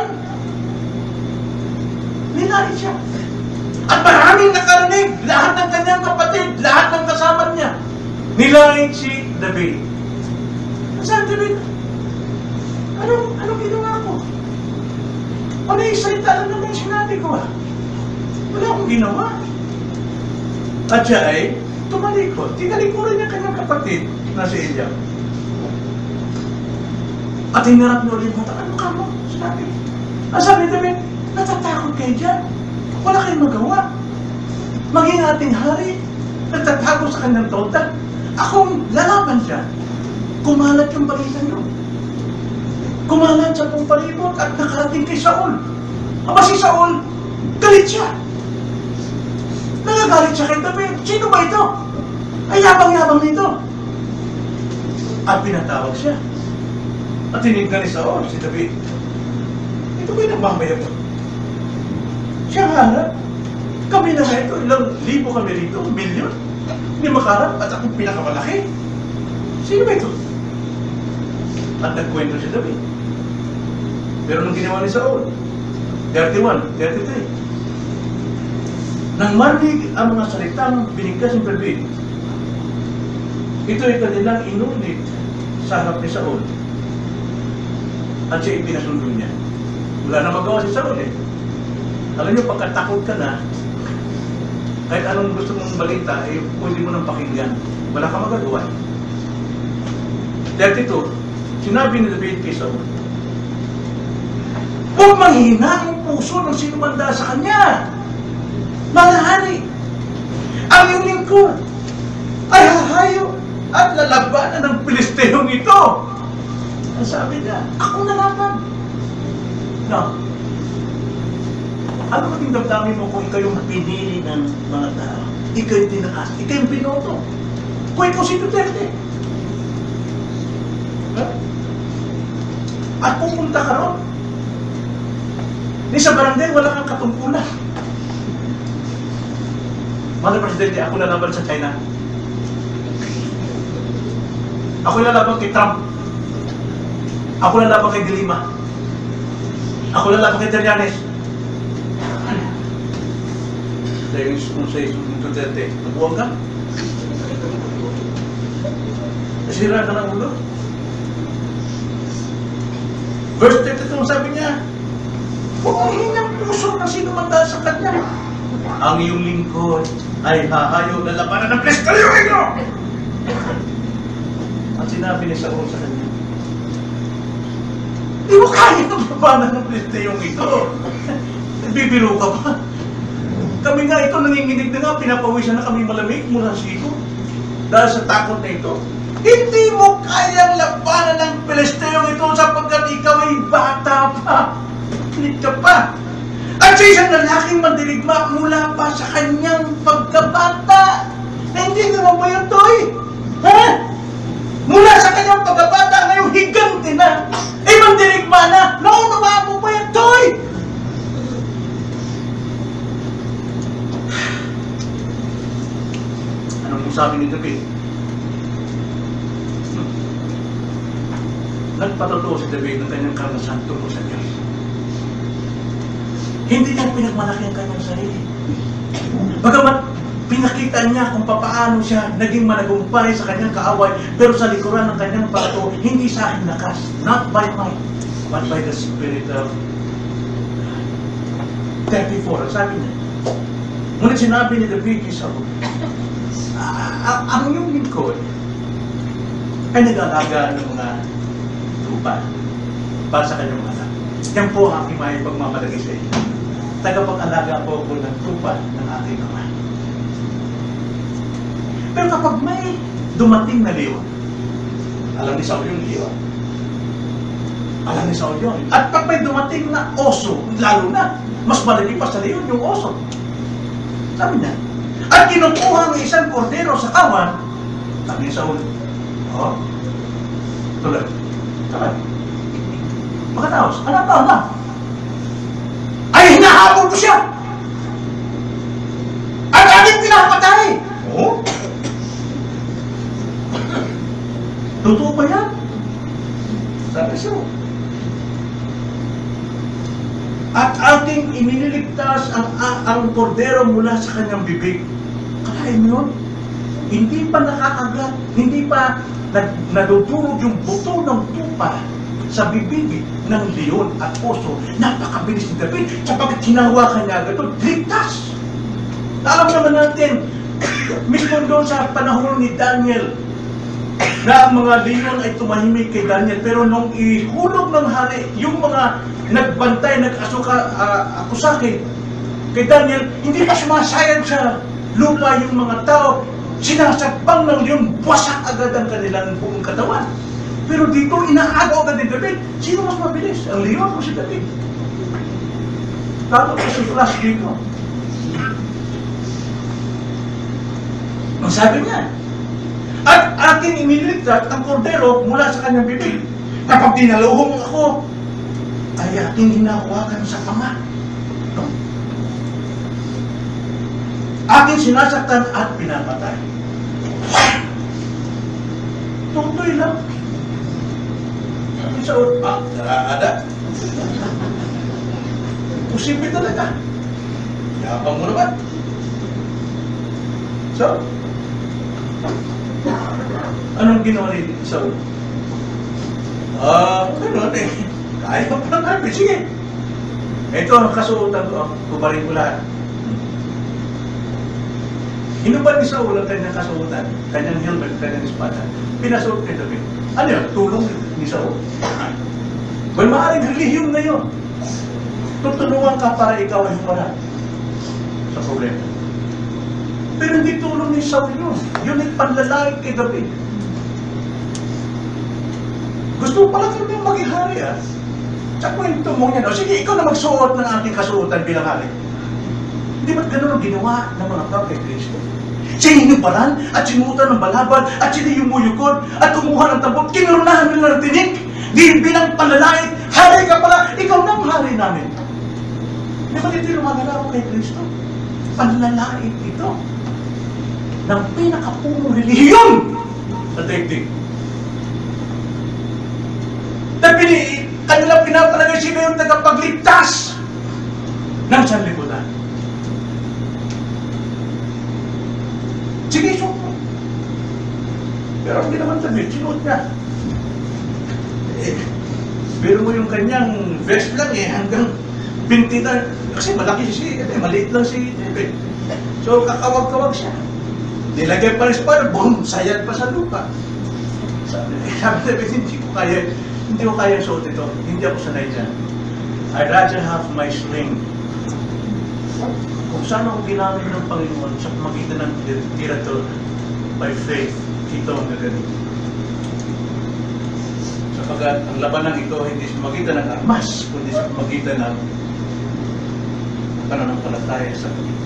Nilait siya. At maraming nakarinig, lahat ng kanyang kapatid, lahat ng kasama niya. Nilait si David. Saan David? Anong, anong ginawa ko? Ano yung salita lang naman sinabi ko ah? Wala akong ginawa. At siya ay tumalikod. Tinalikuran niya kanyang kapatid na si Eliab. At hinarap niya ulit mata. Ano ka mo? Sinabi. Ang sabi David, natatakot kayo dyan. Wala kayong magawa. Maging ating hari, nagtatago sa kanyang total. Akong lalaban siya. Kumalat yung balita niyo. Kumalat sa pong palibot at nakarating kay Saul. Aba si Saul, galit siya. Nagagalit siya kay David. Sino ba ito? Ay yabang-yabang nito. At pinatawag siya. At tinignan ni Saul si David. Ito ba yung nagmamayabang? Siya harap. Kami na nga ito, ilang libo kami rito, milyon. Hindi makarap at akong pinakamalaki. Sino ba ito? At nagkwento si David. Pero nung ginawa ni Saul, thirty-one, thirty-three, nang marinig ang mga salitang binigkas ni David, ito ay kanilang inulit sa harap ni Saul. At siya ipinasundo niya. Wala na magawa si Saul eh. Alam niyo, pagkatakot ka na, kahit anong gusto mong balita, eh, pwede mo nang pakinggan. Wala ka magagawa. thirty-two, sinabi ni David kay Saul, huwag manghina ang puso ng sinumanda sa kanya. Mga hari, ang iyong lingkod ay hahayo at lalabanan ng Pilistehong ito. Ang sabi niya, ako nalaban. No. Ano maging damdamin mo kung ikaw yung pinili ng mga tao? Ikaw yung tinakas, ikaw yung binoto. Kung ikaw si Duterte. Huh? At pupunta ka ron. Ni sa barangay, wala kang katungkulan. Mga Presidente, ako lalaban sa China. Ako lalaban kay Trump. Ako lalaban kay Dilima. Ako lalaban kay Trillanes. Dahil kung sa isang Duterte, nabuwag ka? Nasira ka ng ulo. Verse thirty-two, sabi niya, huwag mong hinang puso ng sino man dahil sa kanya. Ang iyong lingkod ay hahayo na labanan ng Pilisteo ito. At sinabi ni Saul sa kanya, di mo kaya ng labanan ng Pilisteo ito. Bibiro ka ba? Kami nga ito nanginginig na nga, pinapawisan na kami malamig mula sa ito. Dahil sa takot na ito. Hindi mo kayang labanan ng Pilisteo ito sapagkat ikaw ay bata pa. Pilit ka pa. At sa isang lalaking mandirigma mula pa sa kanyang pagkabata. Hindi naman ba yun, Toy? Ha? Mula sa kanyang pagkabata, ngayong higante na. Eh, mandirigma na. Naunawaan mo ba yan, Toy? Anong sabi ni David? Hmm. Nagpatotoo si David ng kanyang karanasan tungkol sa Diyos. Hindi niya pinagmalaki ang kanyang sarili. Bagamat pinakita niya kung papaano siya naging managumpay sa kanyang kaaway, pero sa likuran ng kanyang pato, hindi sa aking lakas, not by might, but by the Spirit of God. thirty-four, sabi niya. Ngunit sinabi ni David kay Saul, ang iyong lingkod ay nag-alaga ng mga tupa para sa kanyang anak. Yan po ang aking may pagmamalagay sa inyo. Tagapag-alaga po ako ng tupa ng aking ama. Pero kapag may dumating na leon, alam ni Saul yung leon. Alam ni Saul yun. At pag may dumating na oso, lalo na, mas malaki pa sa leon yung oso. Sabi niya, at kinukuha ng isang kordero sa kawan, sabi ni Saul, oh, tuloy, tuloy. Makataos, anak ka, anak. Ay, hinahabol ko siya! At aking pinapatay! Oo? Totoo ba yan? Sabi siya. At ating inililigtas ang, ang kordero mula sa kanyang bibig. Kalahin mo yun? Hindi pa nakakagat, hindi pa nadudurog yung buto ng tupa sa bibig ng leon at oso. Napakabilis ni David sapagkat hinahawakan niya agad ito, ligtas. Alam naman natin, mismo doon sa panahon ni Daniel, na ang mga leon ay tumahimik kay Daniel, pero nung ihulog ng hari, yung mga nagbantay, nag-asuka, uh, akusake kay Daniel, hindi pa sumasayad sa lupa yung mga tao, sinasakbang ng leon, wasak agad ang kanilang buong katawan. Pero dito, inaagaw agad ni David. Sino mas mabilis? Ang leon o si David? Lalo ko si Flash dito. Ang sabi niya, at aking imililigtas ang kordero mula sa kanyang bibig. Kapag dinaluhong ako, ay aking hinahawakan sa panga. No? Aking sinasaktan at pinapatay. Tutoy lang. Sa ah, ada. Posible talaga. Yabang mo naman. So, anong ginawa ni Saul? Ah, gano'n eh. Kaya pa lang namin. Sige. Ito ang kasuotan ko. Kubarin ko lahat. Hinubad ni Saul ang kanyang kasuotan, kanyang helmet, kanyang espada. Pinasuot ni David. Ano yun? Tulong ni Saul. Well, maaaring relihiyon na yun. Tutulungan ka para ikaw ay humarap sa problema. Pero hindi tulong ni Saul yun. Yun ay panlalait kay David. Gusto pala kami maging hari, ah. Sa kwento mo niya, o sige, ikaw na magsuot ng aking kasuotan bilang hari. Hindi ba't ganun ang ginawa ng mga tao kay Kristo? Siya hinibaran at sinutan ng balabal at sila yumuyukod at kumuha ng tabot. Kinurunahan nila ng tinik. Di bilang panlalait, hari ka pala, ikaw na ang hari namin. Di ba dito yung mga nalaro kay Kristo? Panlalait ito ng pinakapumong relihiyon sa daigdig. Dahil kanila pinapalagay sila yung tagapagligtas ng sanlibutan. Sige, suot mo. Pero hindi naman tabi, sinuot niya. Eh, pero mo yung kanyang vest lang eh, hanggang binti na, kasi malaki si, eh, maliit lang si David. So, kakawag-kawag siya. Nilagay pa rin sa pala, boom, sayad pa sa lupa. Sabi, sabi David, hindi ko kaya, hindi ko kaya suot ito. Hindi ako sanay dyan. I'd rather have my sling. Kung saan ako ginamit ng Panginoon sa pamagitan ng tirator by faith, ito ang gagawin. Sapagat ang labanan ito hindi sa magitan ng armas, kundi sa magitan ng pananampalataya sa Panginoon.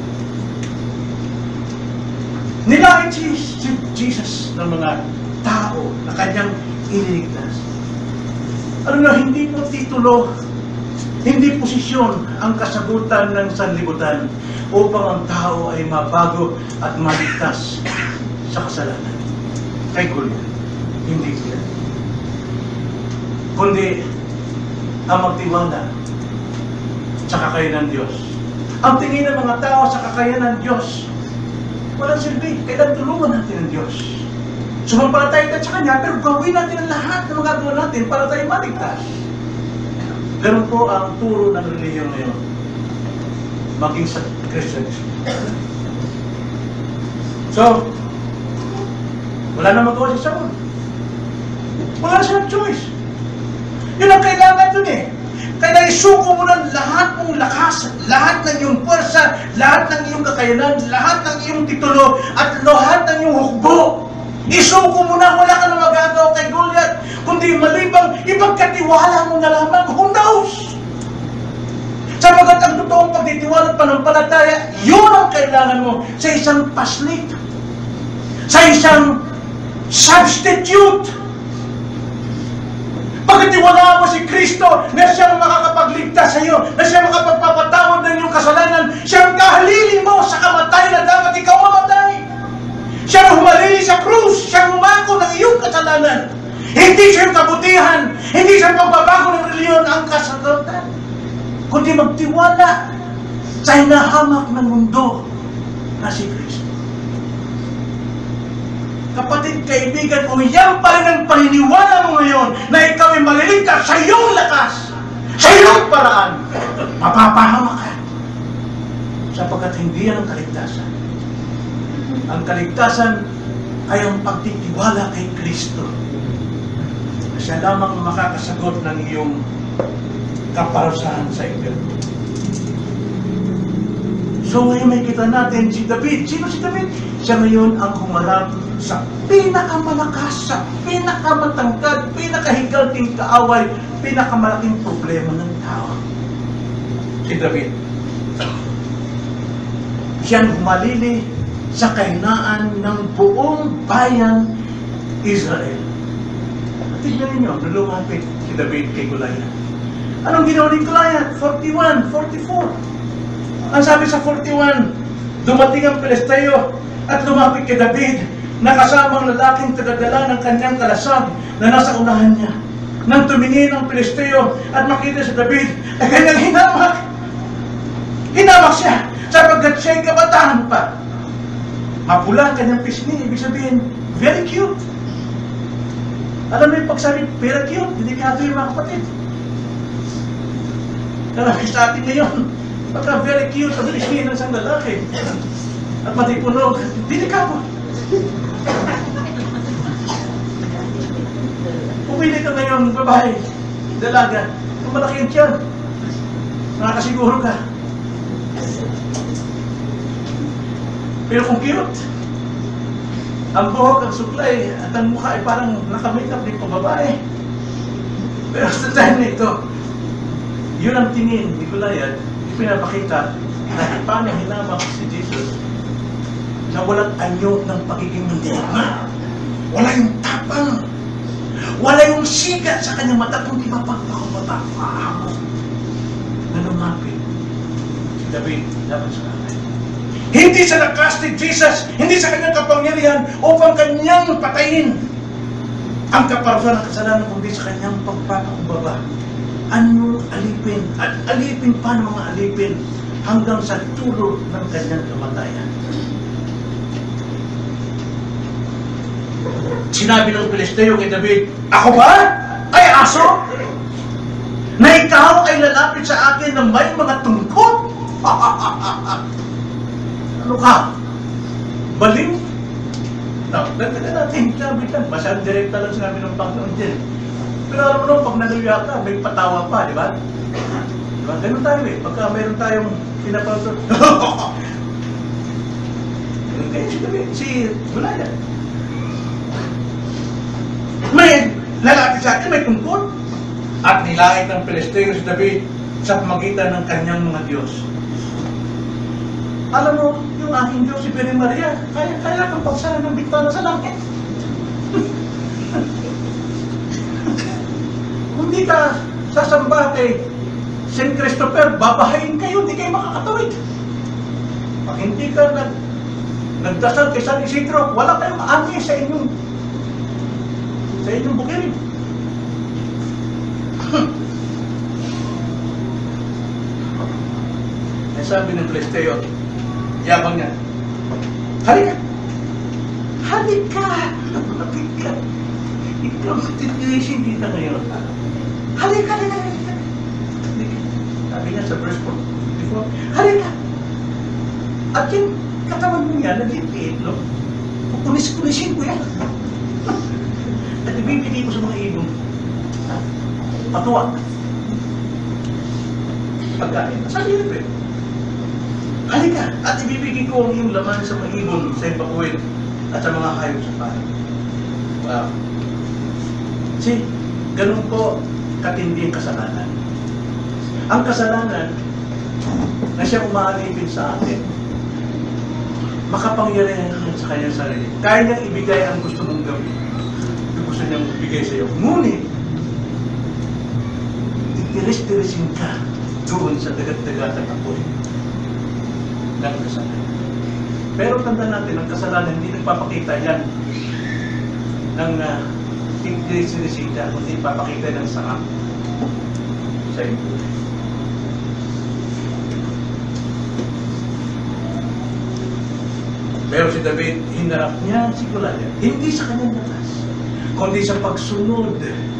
Nilain si, si Jesus ng mga tao na kanyang iniligtas. Ano na, hindi po titulo, hindi posisyon ang kasagutan ng sanlibutan upang ang tao ay mabago at maligtas sa kasalanan. Kay Goliath, hindi sila. Kundi ang magtiwala sa kakayanan ng Diyos. Ang tingin ng mga tao sa kakayanan ng Diyos, walang silbi. Kailan tulungan natin ang Diyos? Sumampalatay tayo sa Kanya, pero gawin natin ang lahat na magagawa natin para tayo maligtas. Ganun po ang turo ng relihiyon ngayon, maging sa Christianism. So, wala na magawa si Saul. Wala na silang choice. Yun ang kailangan dun eh. Kaya isuko mo ng lahat mong lakas, lahat ng iyong puwersa, lahat ng iyong kakayanan, lahat ng iyong titulo, at lahat ng iyong hukbo. Isuko mo na, wala ka na magagawa kay Goliath, kundi malibang ipagkatiwala mo na lamang. Who knows? Sapagat ang totoong pagtitiwala at panampalataya, yun ang kailangan mo sa isang paslit, sa isang substitute. Pagkatiwalaan mo si Kristo na siyang makakapagligtas sa iyo, na siyang makapagpapatawad ng iyong kasalanan, siyang kahalili mo sa kamatayan na dapat ikaw mamatay. Siyang humalili sa krus, siyang umako ng iyong kasalanan. Hindi siyang kabutihan, hindi siyang pagbabago ng reliyon ang kasagutan, kundi magtiwala sa hinahamak ng mundo na si Kristo. Kapatid, kaibigan, kung yan pa rin ang paniniwala mo ngayon na ikaw ay maliligtas sa iyong lakas, sa iyong paraan, mapapahama ka. Sapagkat hindi yan ang kaligtasan. Ang kaligtasan ay ang pagtitiwala kay Kristo. Siya lamang makakasagot ng iyong kaparusahan sa impyerno. So ngayon may kita natin si David. Sino si David? Siya ngayon ang humarap sa pinakamalakas, sa pinakamatangkad, pinakahigalting kaaway, pinakamalaking problema ng tao. Si David. Siyang humalili sa kahinaan ng buong bayan Israel. At tignan ninyo, nalumapit si David kay Goliath. Anong ginawa ni Goliath? forty-one, forty-four. Ang sabi sa forty-one, dumating ang Pilisteo at lumapit kay David na kasamang lalaking tagadala ng kanyang kalasag na nasa unahan niya. Nang tumingin ang Pilisteo at makita si David, ay kanyang hinamak. Hinamak siya sapagkat siya'y kabataan pa. Mapula ang kanyang pisngi, ibig sabihin, very cute. Alam mo yung pagsabi, very cute, delikado yung mga kapatid. Karami sa atin ngayon, pagka very cute ang pisngi ng isang lalaki at matipunog, delikado. Pumili ka ngayon, babae, dalaga, kung malaki yung tiyan, nakakasiguro ka. Pero kung cute, ang buhok, ang suklay, at ang mukha ay parang naka-makeup din pa babae. Pero sa time na ito, yun ang tingin ni Goliath, pinapakita na paano hinamak si Jesus na walang anyo ng pagiging mandirigma. Wala yung tapang. Wala yung sigat sa kanyang mata kung di mapagpakababa. Maamo. Na lumapit si David dapat sa kanay. Hindi sa lakas ni Jesus, hindi sa kanyang kapangyarihan upang kanyang patayin ang kaparusahan ng kasalanan, kundi sa kanyang pagpapakababa. Ano alipin at alipin pa ng mga alipin hanggang sa tulo ng kanyang kamatayan. Sinabi ng Pilisteo kay David, ako ba ay aso? Na ikaw ay lalapit sa akin na may mga tungkod? Ano ka? Baliw? No, dagdagan natin, sabi lang, masyadong direkta lang sinabi ng Panginoon din. Pero alam mo naman, pag naluya ka, may patawa pa, di ba? Di ba? Ganun tayo eh. Pagka mayroon tayong pinapalto. Ganun kayo si David, si Goliath. May lalapit sa akin may tungkol. At nilait ng Pilisteo si David sa pamagitan ng kanyang mga Diyos. Alam mo, yung aking Diyos, si Virgen Maria, kaya-kaya kang pagsara ng bintana sa langit. Kung di ka sasamba kay Saint Christopher, babahayin kayo, hindi kayo makakatawid. Pag hindi ka nag, nagdasal kay San Isidro, wala kayong ani sa inyong sa inyong bukirin. Ay sabi ng Pilisteo, yabang niya, halika! Halika! Halika! Ikaw ang situation dito ngayon. Halika! Halika! Halika! Sabi niya sa verse forty-four, halika! At yung katawan mo niya, nagtitiit, no? Pupunis-punisin ko yan. At ibibigay ko sa mga ibon. Patuwa. Pagkain. Sabi niya rin. Halika! At ibibigay ko ang iyong laman sa mga ibon, sa ipakuwid, at sa mga hayop sa pahay. Wow. See, ganun po katindi ang kasalanan. Ang kasalanan na siya umaalipin sa atin, makapangyarihan niya sa kanyang sarili. Kaya niyang ibigay ang gusto mong gawin. Yung gusto niyang ibigay sa iyo. Ngunit, itiris-tirisin ka doon sa dagat-dagat at apoy ng kasalanan. Pero tanda natin, ang kasalanan hindi nagpapakita yan ng uh, itiris-tirisin ka, kundi papakita ng sarap sa iyo. Pero si David, hinarap niya si Goliath, hindi sa kanyang lakas, kundi sa pagsunod,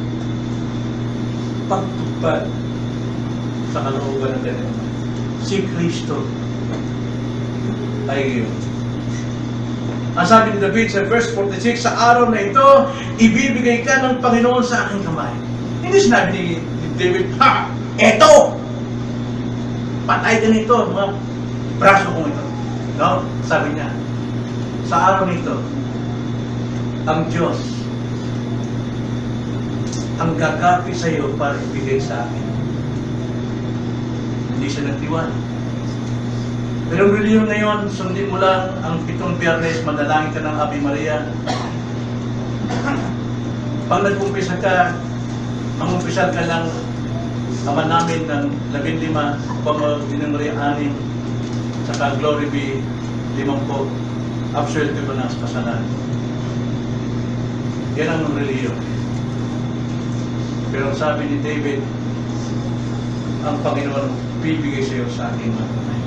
pagtupad sa kalooban ng kanyang. Si Kristo ay yun. Ang sabi ni David sa verse forty-six, sa araw na ito, ibibigay ka ng Panginoon sa aking kamay. Hindi sinabi ni David, ha! Eto! Patay ka nito, mga braso kong ito. No? Sabi niya, sa araw nito, ang Diyos ang gagapi sa iyo para ibigay sa akin. Hindi siya nagtiwala. Pero ang reliyon ngayon, sundin mo lang ang pitong Biyernes, manalangin ka ng Ave Maria. Pag nag-umpisa ka, mag-umpisal ka ng Ama namin ng labing lima, upang Ginang Maria anim, saka Glory be limampo. Absuelto ko na sa kasalanan. Yan ang reliyon. Pero sabi ni David, ang Panginoon bibigay sa iyo sa aking mga kamay.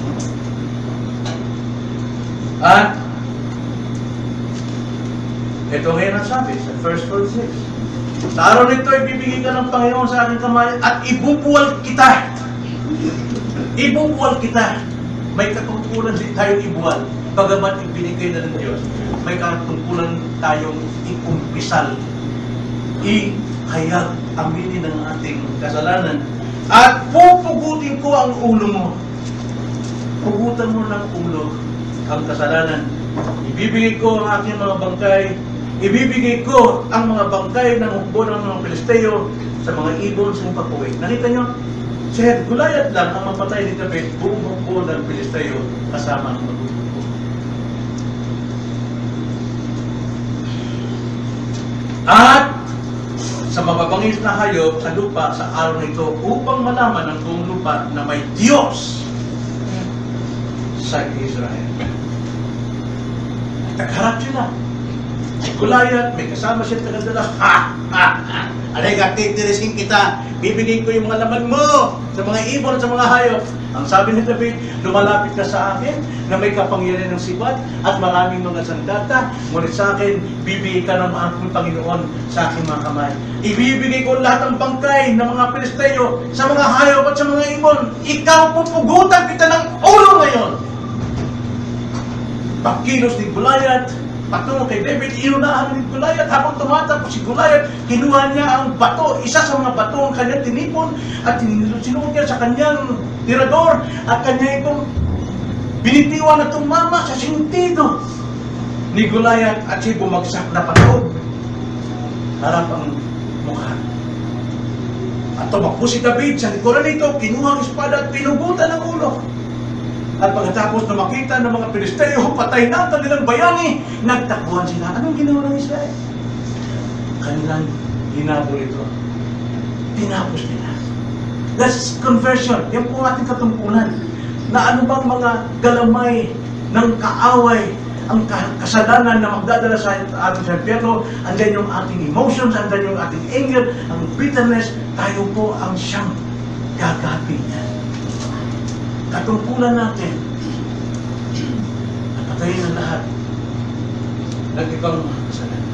At ito ngayon ang sabi sa first forty-six. Sa araw nito, ibibigay ka ng Panginoon sa aking kamay at ibubuwal kita. Ibubuwal kita. May katungkulan din tayong ibuwal. Bagamat ibinigay na ng Diyos, may katungkulan tayong ikumpisal, ihayag, aminin ng ating kasalanan, at pupugutin ko ang ulo mo. Pugutan mo ng ulo ang kasalanan. Ibibigay ko ang aking mga bangkay, ibibigay ko ang mga bangkay ng hukbo ng mga Pilisteo sa mga ibon sa ipakuwid. Nakita nyo? Si Goliath lang ang mapatay ni David, buong hukbo ng Pilisteo kasama ng mga. At sa mababangis na hayop sa lupa sa araw nito upang malaman ng buong lupa na may Diyos sa Israel. Nagharap sila. Si Goliath, may kasama siya tagadala. Ha! Ha! Ha! Alay ka, titirisin kita. Bibigay ko yung mga laman mo sa mga ibon at sa mga hayop. Ang sabi ni David, lumalapit ka sa akin na may kapangyarihan ng sibat at maraming mga sandata. Ngunit sa akin, bibigay ka ng aking Panginoon sa aking mga kamay. Ibibigay ko lahat ng bangkay ng mga Pilisteo sa mga hayop at sa mga ibon. Ikaw pupugutan kita ng ulo ngayon. Pagkilos ni Goliath, patungo kay David, inunahan ni Goliath. Habang tumatakbo si Goliath, kinuha niya ang bato, isa sa mga bato ang kanyang tinipon at sinuot niya sa kanyang tirador at kanya itong binitiwan na tumama sa sentido ni Goliath at siya bumagsak na patog. Harap ang mukha. At tumakbo si David sa likuran nito, kinuha ang espada at pinugutan ang ulo. At pagkatapos na makita ng mga Pilisteo, patay na ang kanilang bayani, nagtakbuhan sila. Anong ginawa ng Israel? Kanilang hinabol ito. Tinapos nila. That's conversion. Yan po ating katungkulan. Na ano bang mga galamay ng kaaway, ang kasalanan na magdadala sa ating sa impyerno, andyan yung ating emotions, andyan yung ating anger, ang bitterness, tayo po ang siyang gagapin niya. Katungkulan natin, napatayin ang lahat ng ibang kasalanan.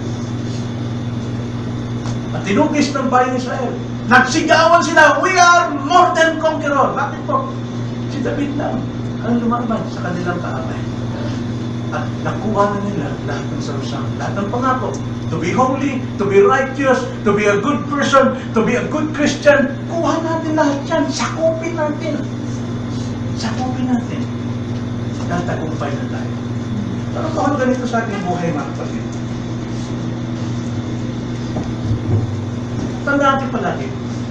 At tinugis ng bayan ng Israel. Nagsigawan sila, we are more than conqueror. Bakit po? Si David lang ang lumaban sa kanilang kaaway. At nakuha na nila lahat ng sarusang, lahat ng pangako. To be holy, to be righteous, to be a good person, to be a good Christian. Kuha natin lahat yan. Sakupin natin. Sakupin natin. Tatagumpay na tayo. Pero kung ganito sa ating buhay, mga kapatid. Tandaan natin palagi.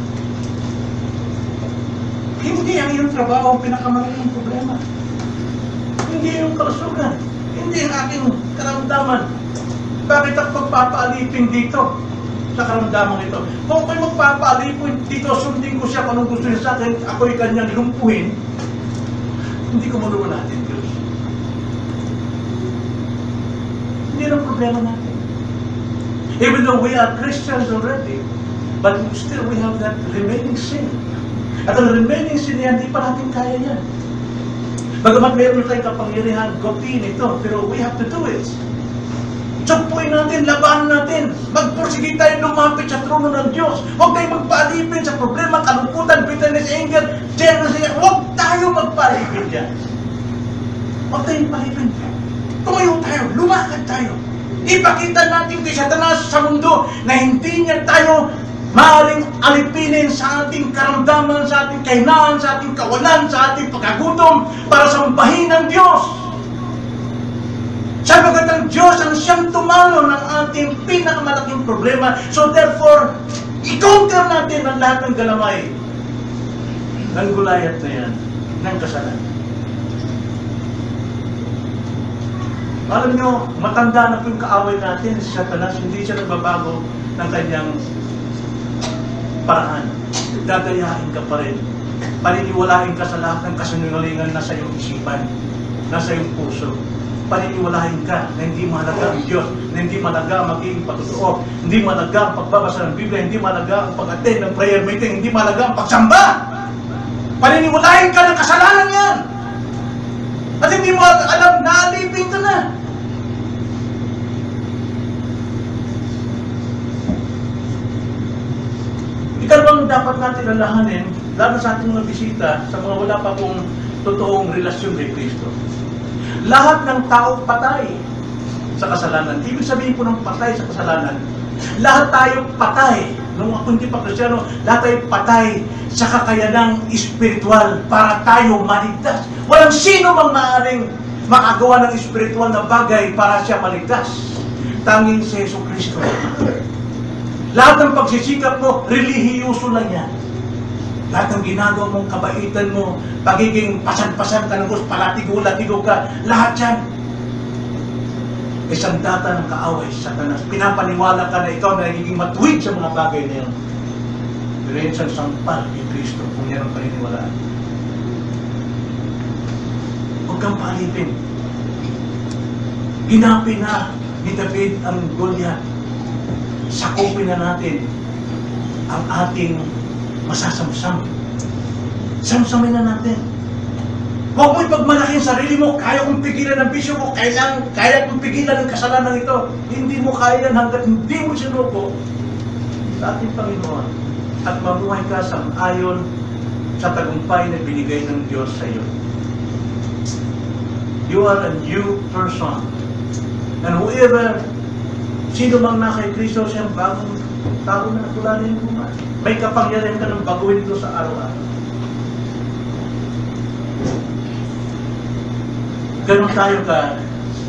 Hindi ang iyong trabaho ang pinakamalaking problema. Hindi yung kalusugan. Hindi ang aking karamdaman. Bakit ako magpapaalipin dito sa karamdaman ito? Kung ako'y magpapaalipin dito, sundin ko siya kung anong gusto niya sa akin, ako'y kanyang lumpuhin, hindi ko maluwa natin, Diyos. Hindi ang problema natin. Even though we are Christians already, but still we have that remaining sin. At ang remaining sin niya, hindi pa natin kaya yan. Bagamat meron tayong kapangyarihan, gawin ito, pero we have to do it. Tsugpuin natin, labanan natin. Magpursige tayo lumapit sa trono ng Diyos. Huwag tayong magpalipin sa problema, kalungkutan, bitterness, anger, jealousy. Huwag tayo magpalipin dyan. Huwag tayong palipin. Tumayo tayo, lumakad tayo. Ipakita natin kay Satanas sa mundo na hindi niya tayo maaaring alipinin sa ating karamdaman, sa ating kahinaan, sa ating kawalan, sa ating pagkagutom para sambahin ng Diyos. Sabagat ang Diyos ang siyang tumalo ng ating pinakamalaking problema. So therefore, i-conquer natin ang lahat ng galamay ng Goliath na yan, ng kasalanan. Alam nyo, matanda na po yung kaaway natin, si Satanas, hindi siya nagbabago ng kanyang paraan. Dadayain ka pa rin. Paniniwalain ka sa lahat ng kasinungalingan na sa iyong isipan, na sa iyong puso. Paniniwalain ka na hindi mahalaga ang Diyos, na hindi mahalaga magiging patotoo, hindi mahalaga ang pagbabasa ng Biblia, hindi mahalaga ang pag-attend ng prayer meeting, hindi mahalaga ang pagsamba. Paniniwalain ka ng kasalanan yan. At hindi mo alam, naalipin ka na. Ikalawang dapat natin alalahanin, lalo sa ating mga bisita, sa mga wala pa pong totoong relasyon kay Kristo. Lahat ng tao patay sa kasalanan. Ibig sabihin po ng patay sa kasalanan, lahat tayo patay. Nung ako hindi pa Kristyano, lahat tayo patay sa kakayanang espiritual para tayo maligtas. Walang sino mang maaaring makagawa ng espiritual na bagay para siya maligtas. Tanging si Yesu Kristo. Lahat ng pagsisikap mo, relihiyoso lang yan. Lahat ng ginagawa mong kabaitan mo, pagiging pasan-pasan ka ng gusto, palatigo-latigo ka, lahat yan. Isang data ng kaaway, Satanas. Pinapaniwala ka na ikaw na nagiging matuwid sa mga bagay na yun. Pero yun siyang sampal ni Kristo kung yan ang paniniwalaan. Huwag kang paalipin. Ginapi na ni David ang Goliath. Sakupin na natin ang ating masasamsam. Samsamin na natin. Huwag mo ipagmalaki ang sarili mo, kaya kong pigilan ang bisyo ko, kaya, kaya kong pigilan ang kasalanan ito. Hindi mo kaya yan hanggat hindi mo sinuko sa ating Panginoon at mamuhay ka sa ayon sa tagumpay na binigay ng Diyos sa iyo. You are a new person. And whoever, sino mang na kay Kristo, siyang bagong tao na natulanin mo man. May kapangyarihan ka ng baguhin ito sa araw-araw. Ganon tayo ka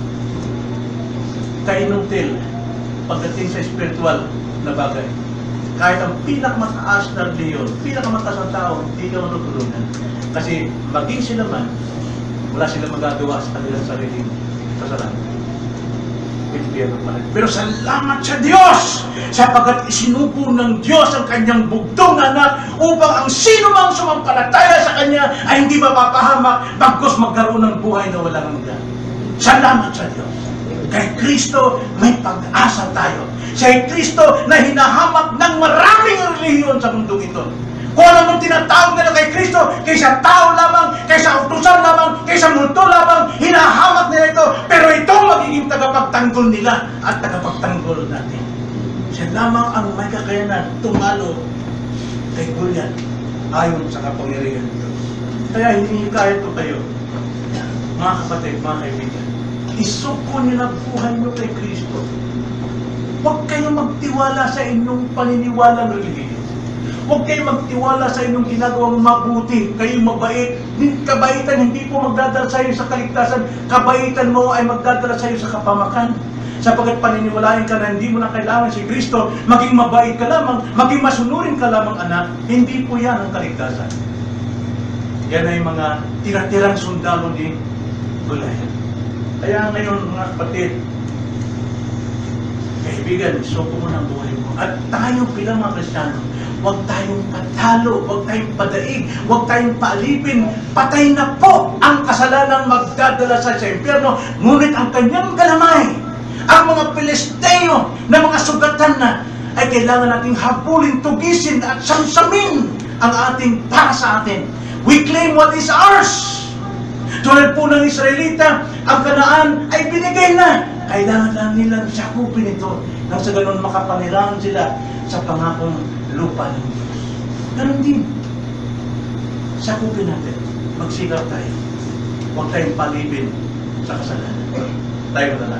kainungtil pagdating sa spiritual na bagay. Kahit ang pinakamataas na leon, pinakamataas na tao, hindi ka matutulungan. Kasi maging sila man, wala silang magagawa sa kanilang sariling kasalanan. Pero salamat sa Diyos sapagkat isinupo ng Diyos ang kanyang bugtong na anak upang ang sino mang sumampalataya sa kanya ay hindi mapapahamak bagkus magkaroon ng buhay na walang hanggan. Salamat sa Diyos. Kay Kristo may pag-asa tayo. Siya ay Kristo na hinahamak ng maraming relihiyon sa mundong ito. Kung ano mong tinatawag nila kay Kristo, kaysa tao lamang, kaysa utusan lamang, kaysa multo lamang, hinahamak nila ito. Pero ito magiging tagapagtanggol nila at tagapagtanggol natin. Siya lamang ang may kakayanan tumalo kay Goliath ayon sa kapangyarihan ng Diyos. Kaya hinihikayat ko kayo, mga kapatid, mga kaibigan, isuko niyo na buhay niyo kay Kristo. Huwag kayong magtiwala sa inyong paniniwalang relihiyon. Huwag kayong magtiwala sa inyong ginagawang mabuti. Kayong mabait. Kabaitan hindi po magdadala sa iyo sa kaligtasan. Kabaitan mo ay magdadala sa iyo sa kapamakan. Sapagkat paniniwalain ka na hindi mo na kailangan si Kristo, maging mabait ka lamang, maging masunurin ka lamang anak, hindi po yan ang kaligtasan. Yan ay mga tira-tirang sundalo ni Goliath. Kaya ngayon mga kapatid, kaibigan, suko mo ng buhay mo. At tayo bilang mga Kristiyano, huwag tayong patalo, huwag tayong padaig, huwag tayong paalipin. Patay na po ang kasalanang magdadala sa sa impyerno. Ngunit ang kanyang galamay, ang mga Pilisteo na mga sugatan na, ay kailangan nating habulin, tugisin at samsamin ang ating para sa atin. We claim what is ours. Tulad po ng Israelita, ang Kanaan ay binigay na. Kailangan lang nilang sakupin ito nang sa ganun makapanirahan sila sa pangakong lupa ng Diyos. Ganun din. Sakupin natin. Magsigaw tayo. Huwag tayong palibin sa kasalanan. Tayo na lang.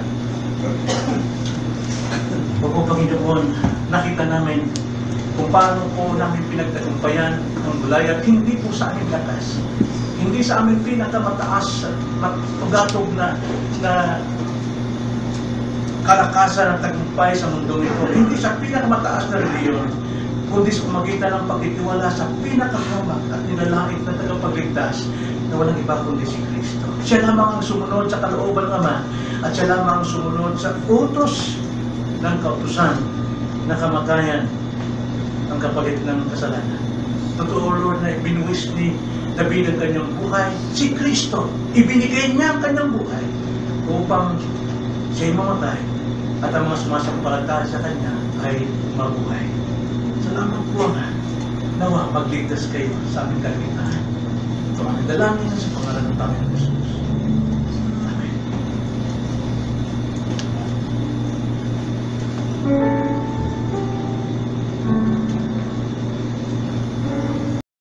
Opo, Panginoon, nakita namin kung paano po namin pinagtagumpayan ng Goliath, hindi po sa aming lakas. Hindi sa aming pinakamataas at tugatog na, na kalakasan ng tagumpay sa mundo ito. Hindi sa pinakamataas na reliyon, kundi sa kumagitan ng pagtitiwala sa pinakahamak at nilalait na tagapagligtas na walang iba kundi si Kristo. Siya lamang ang sumunod sa kalooban ng Ama at siya lamang ang sumunod sa utos ng kautusan na kamatayan ang kapalit ng kasalanan. Totoo, Lord, na ibinuwis ni David ang kanyang buhay. Si Kristo, ibinigay niya ang kanyang buhay upang siya'y mamatay at ang mga sumasampalataya sa kanya ay mabuhay. Salamat po, Ama. Nawa, magligtas kayo sa aming kaligtahan. Ito ang dalangin sa pangalan ng Panginoon Jesus.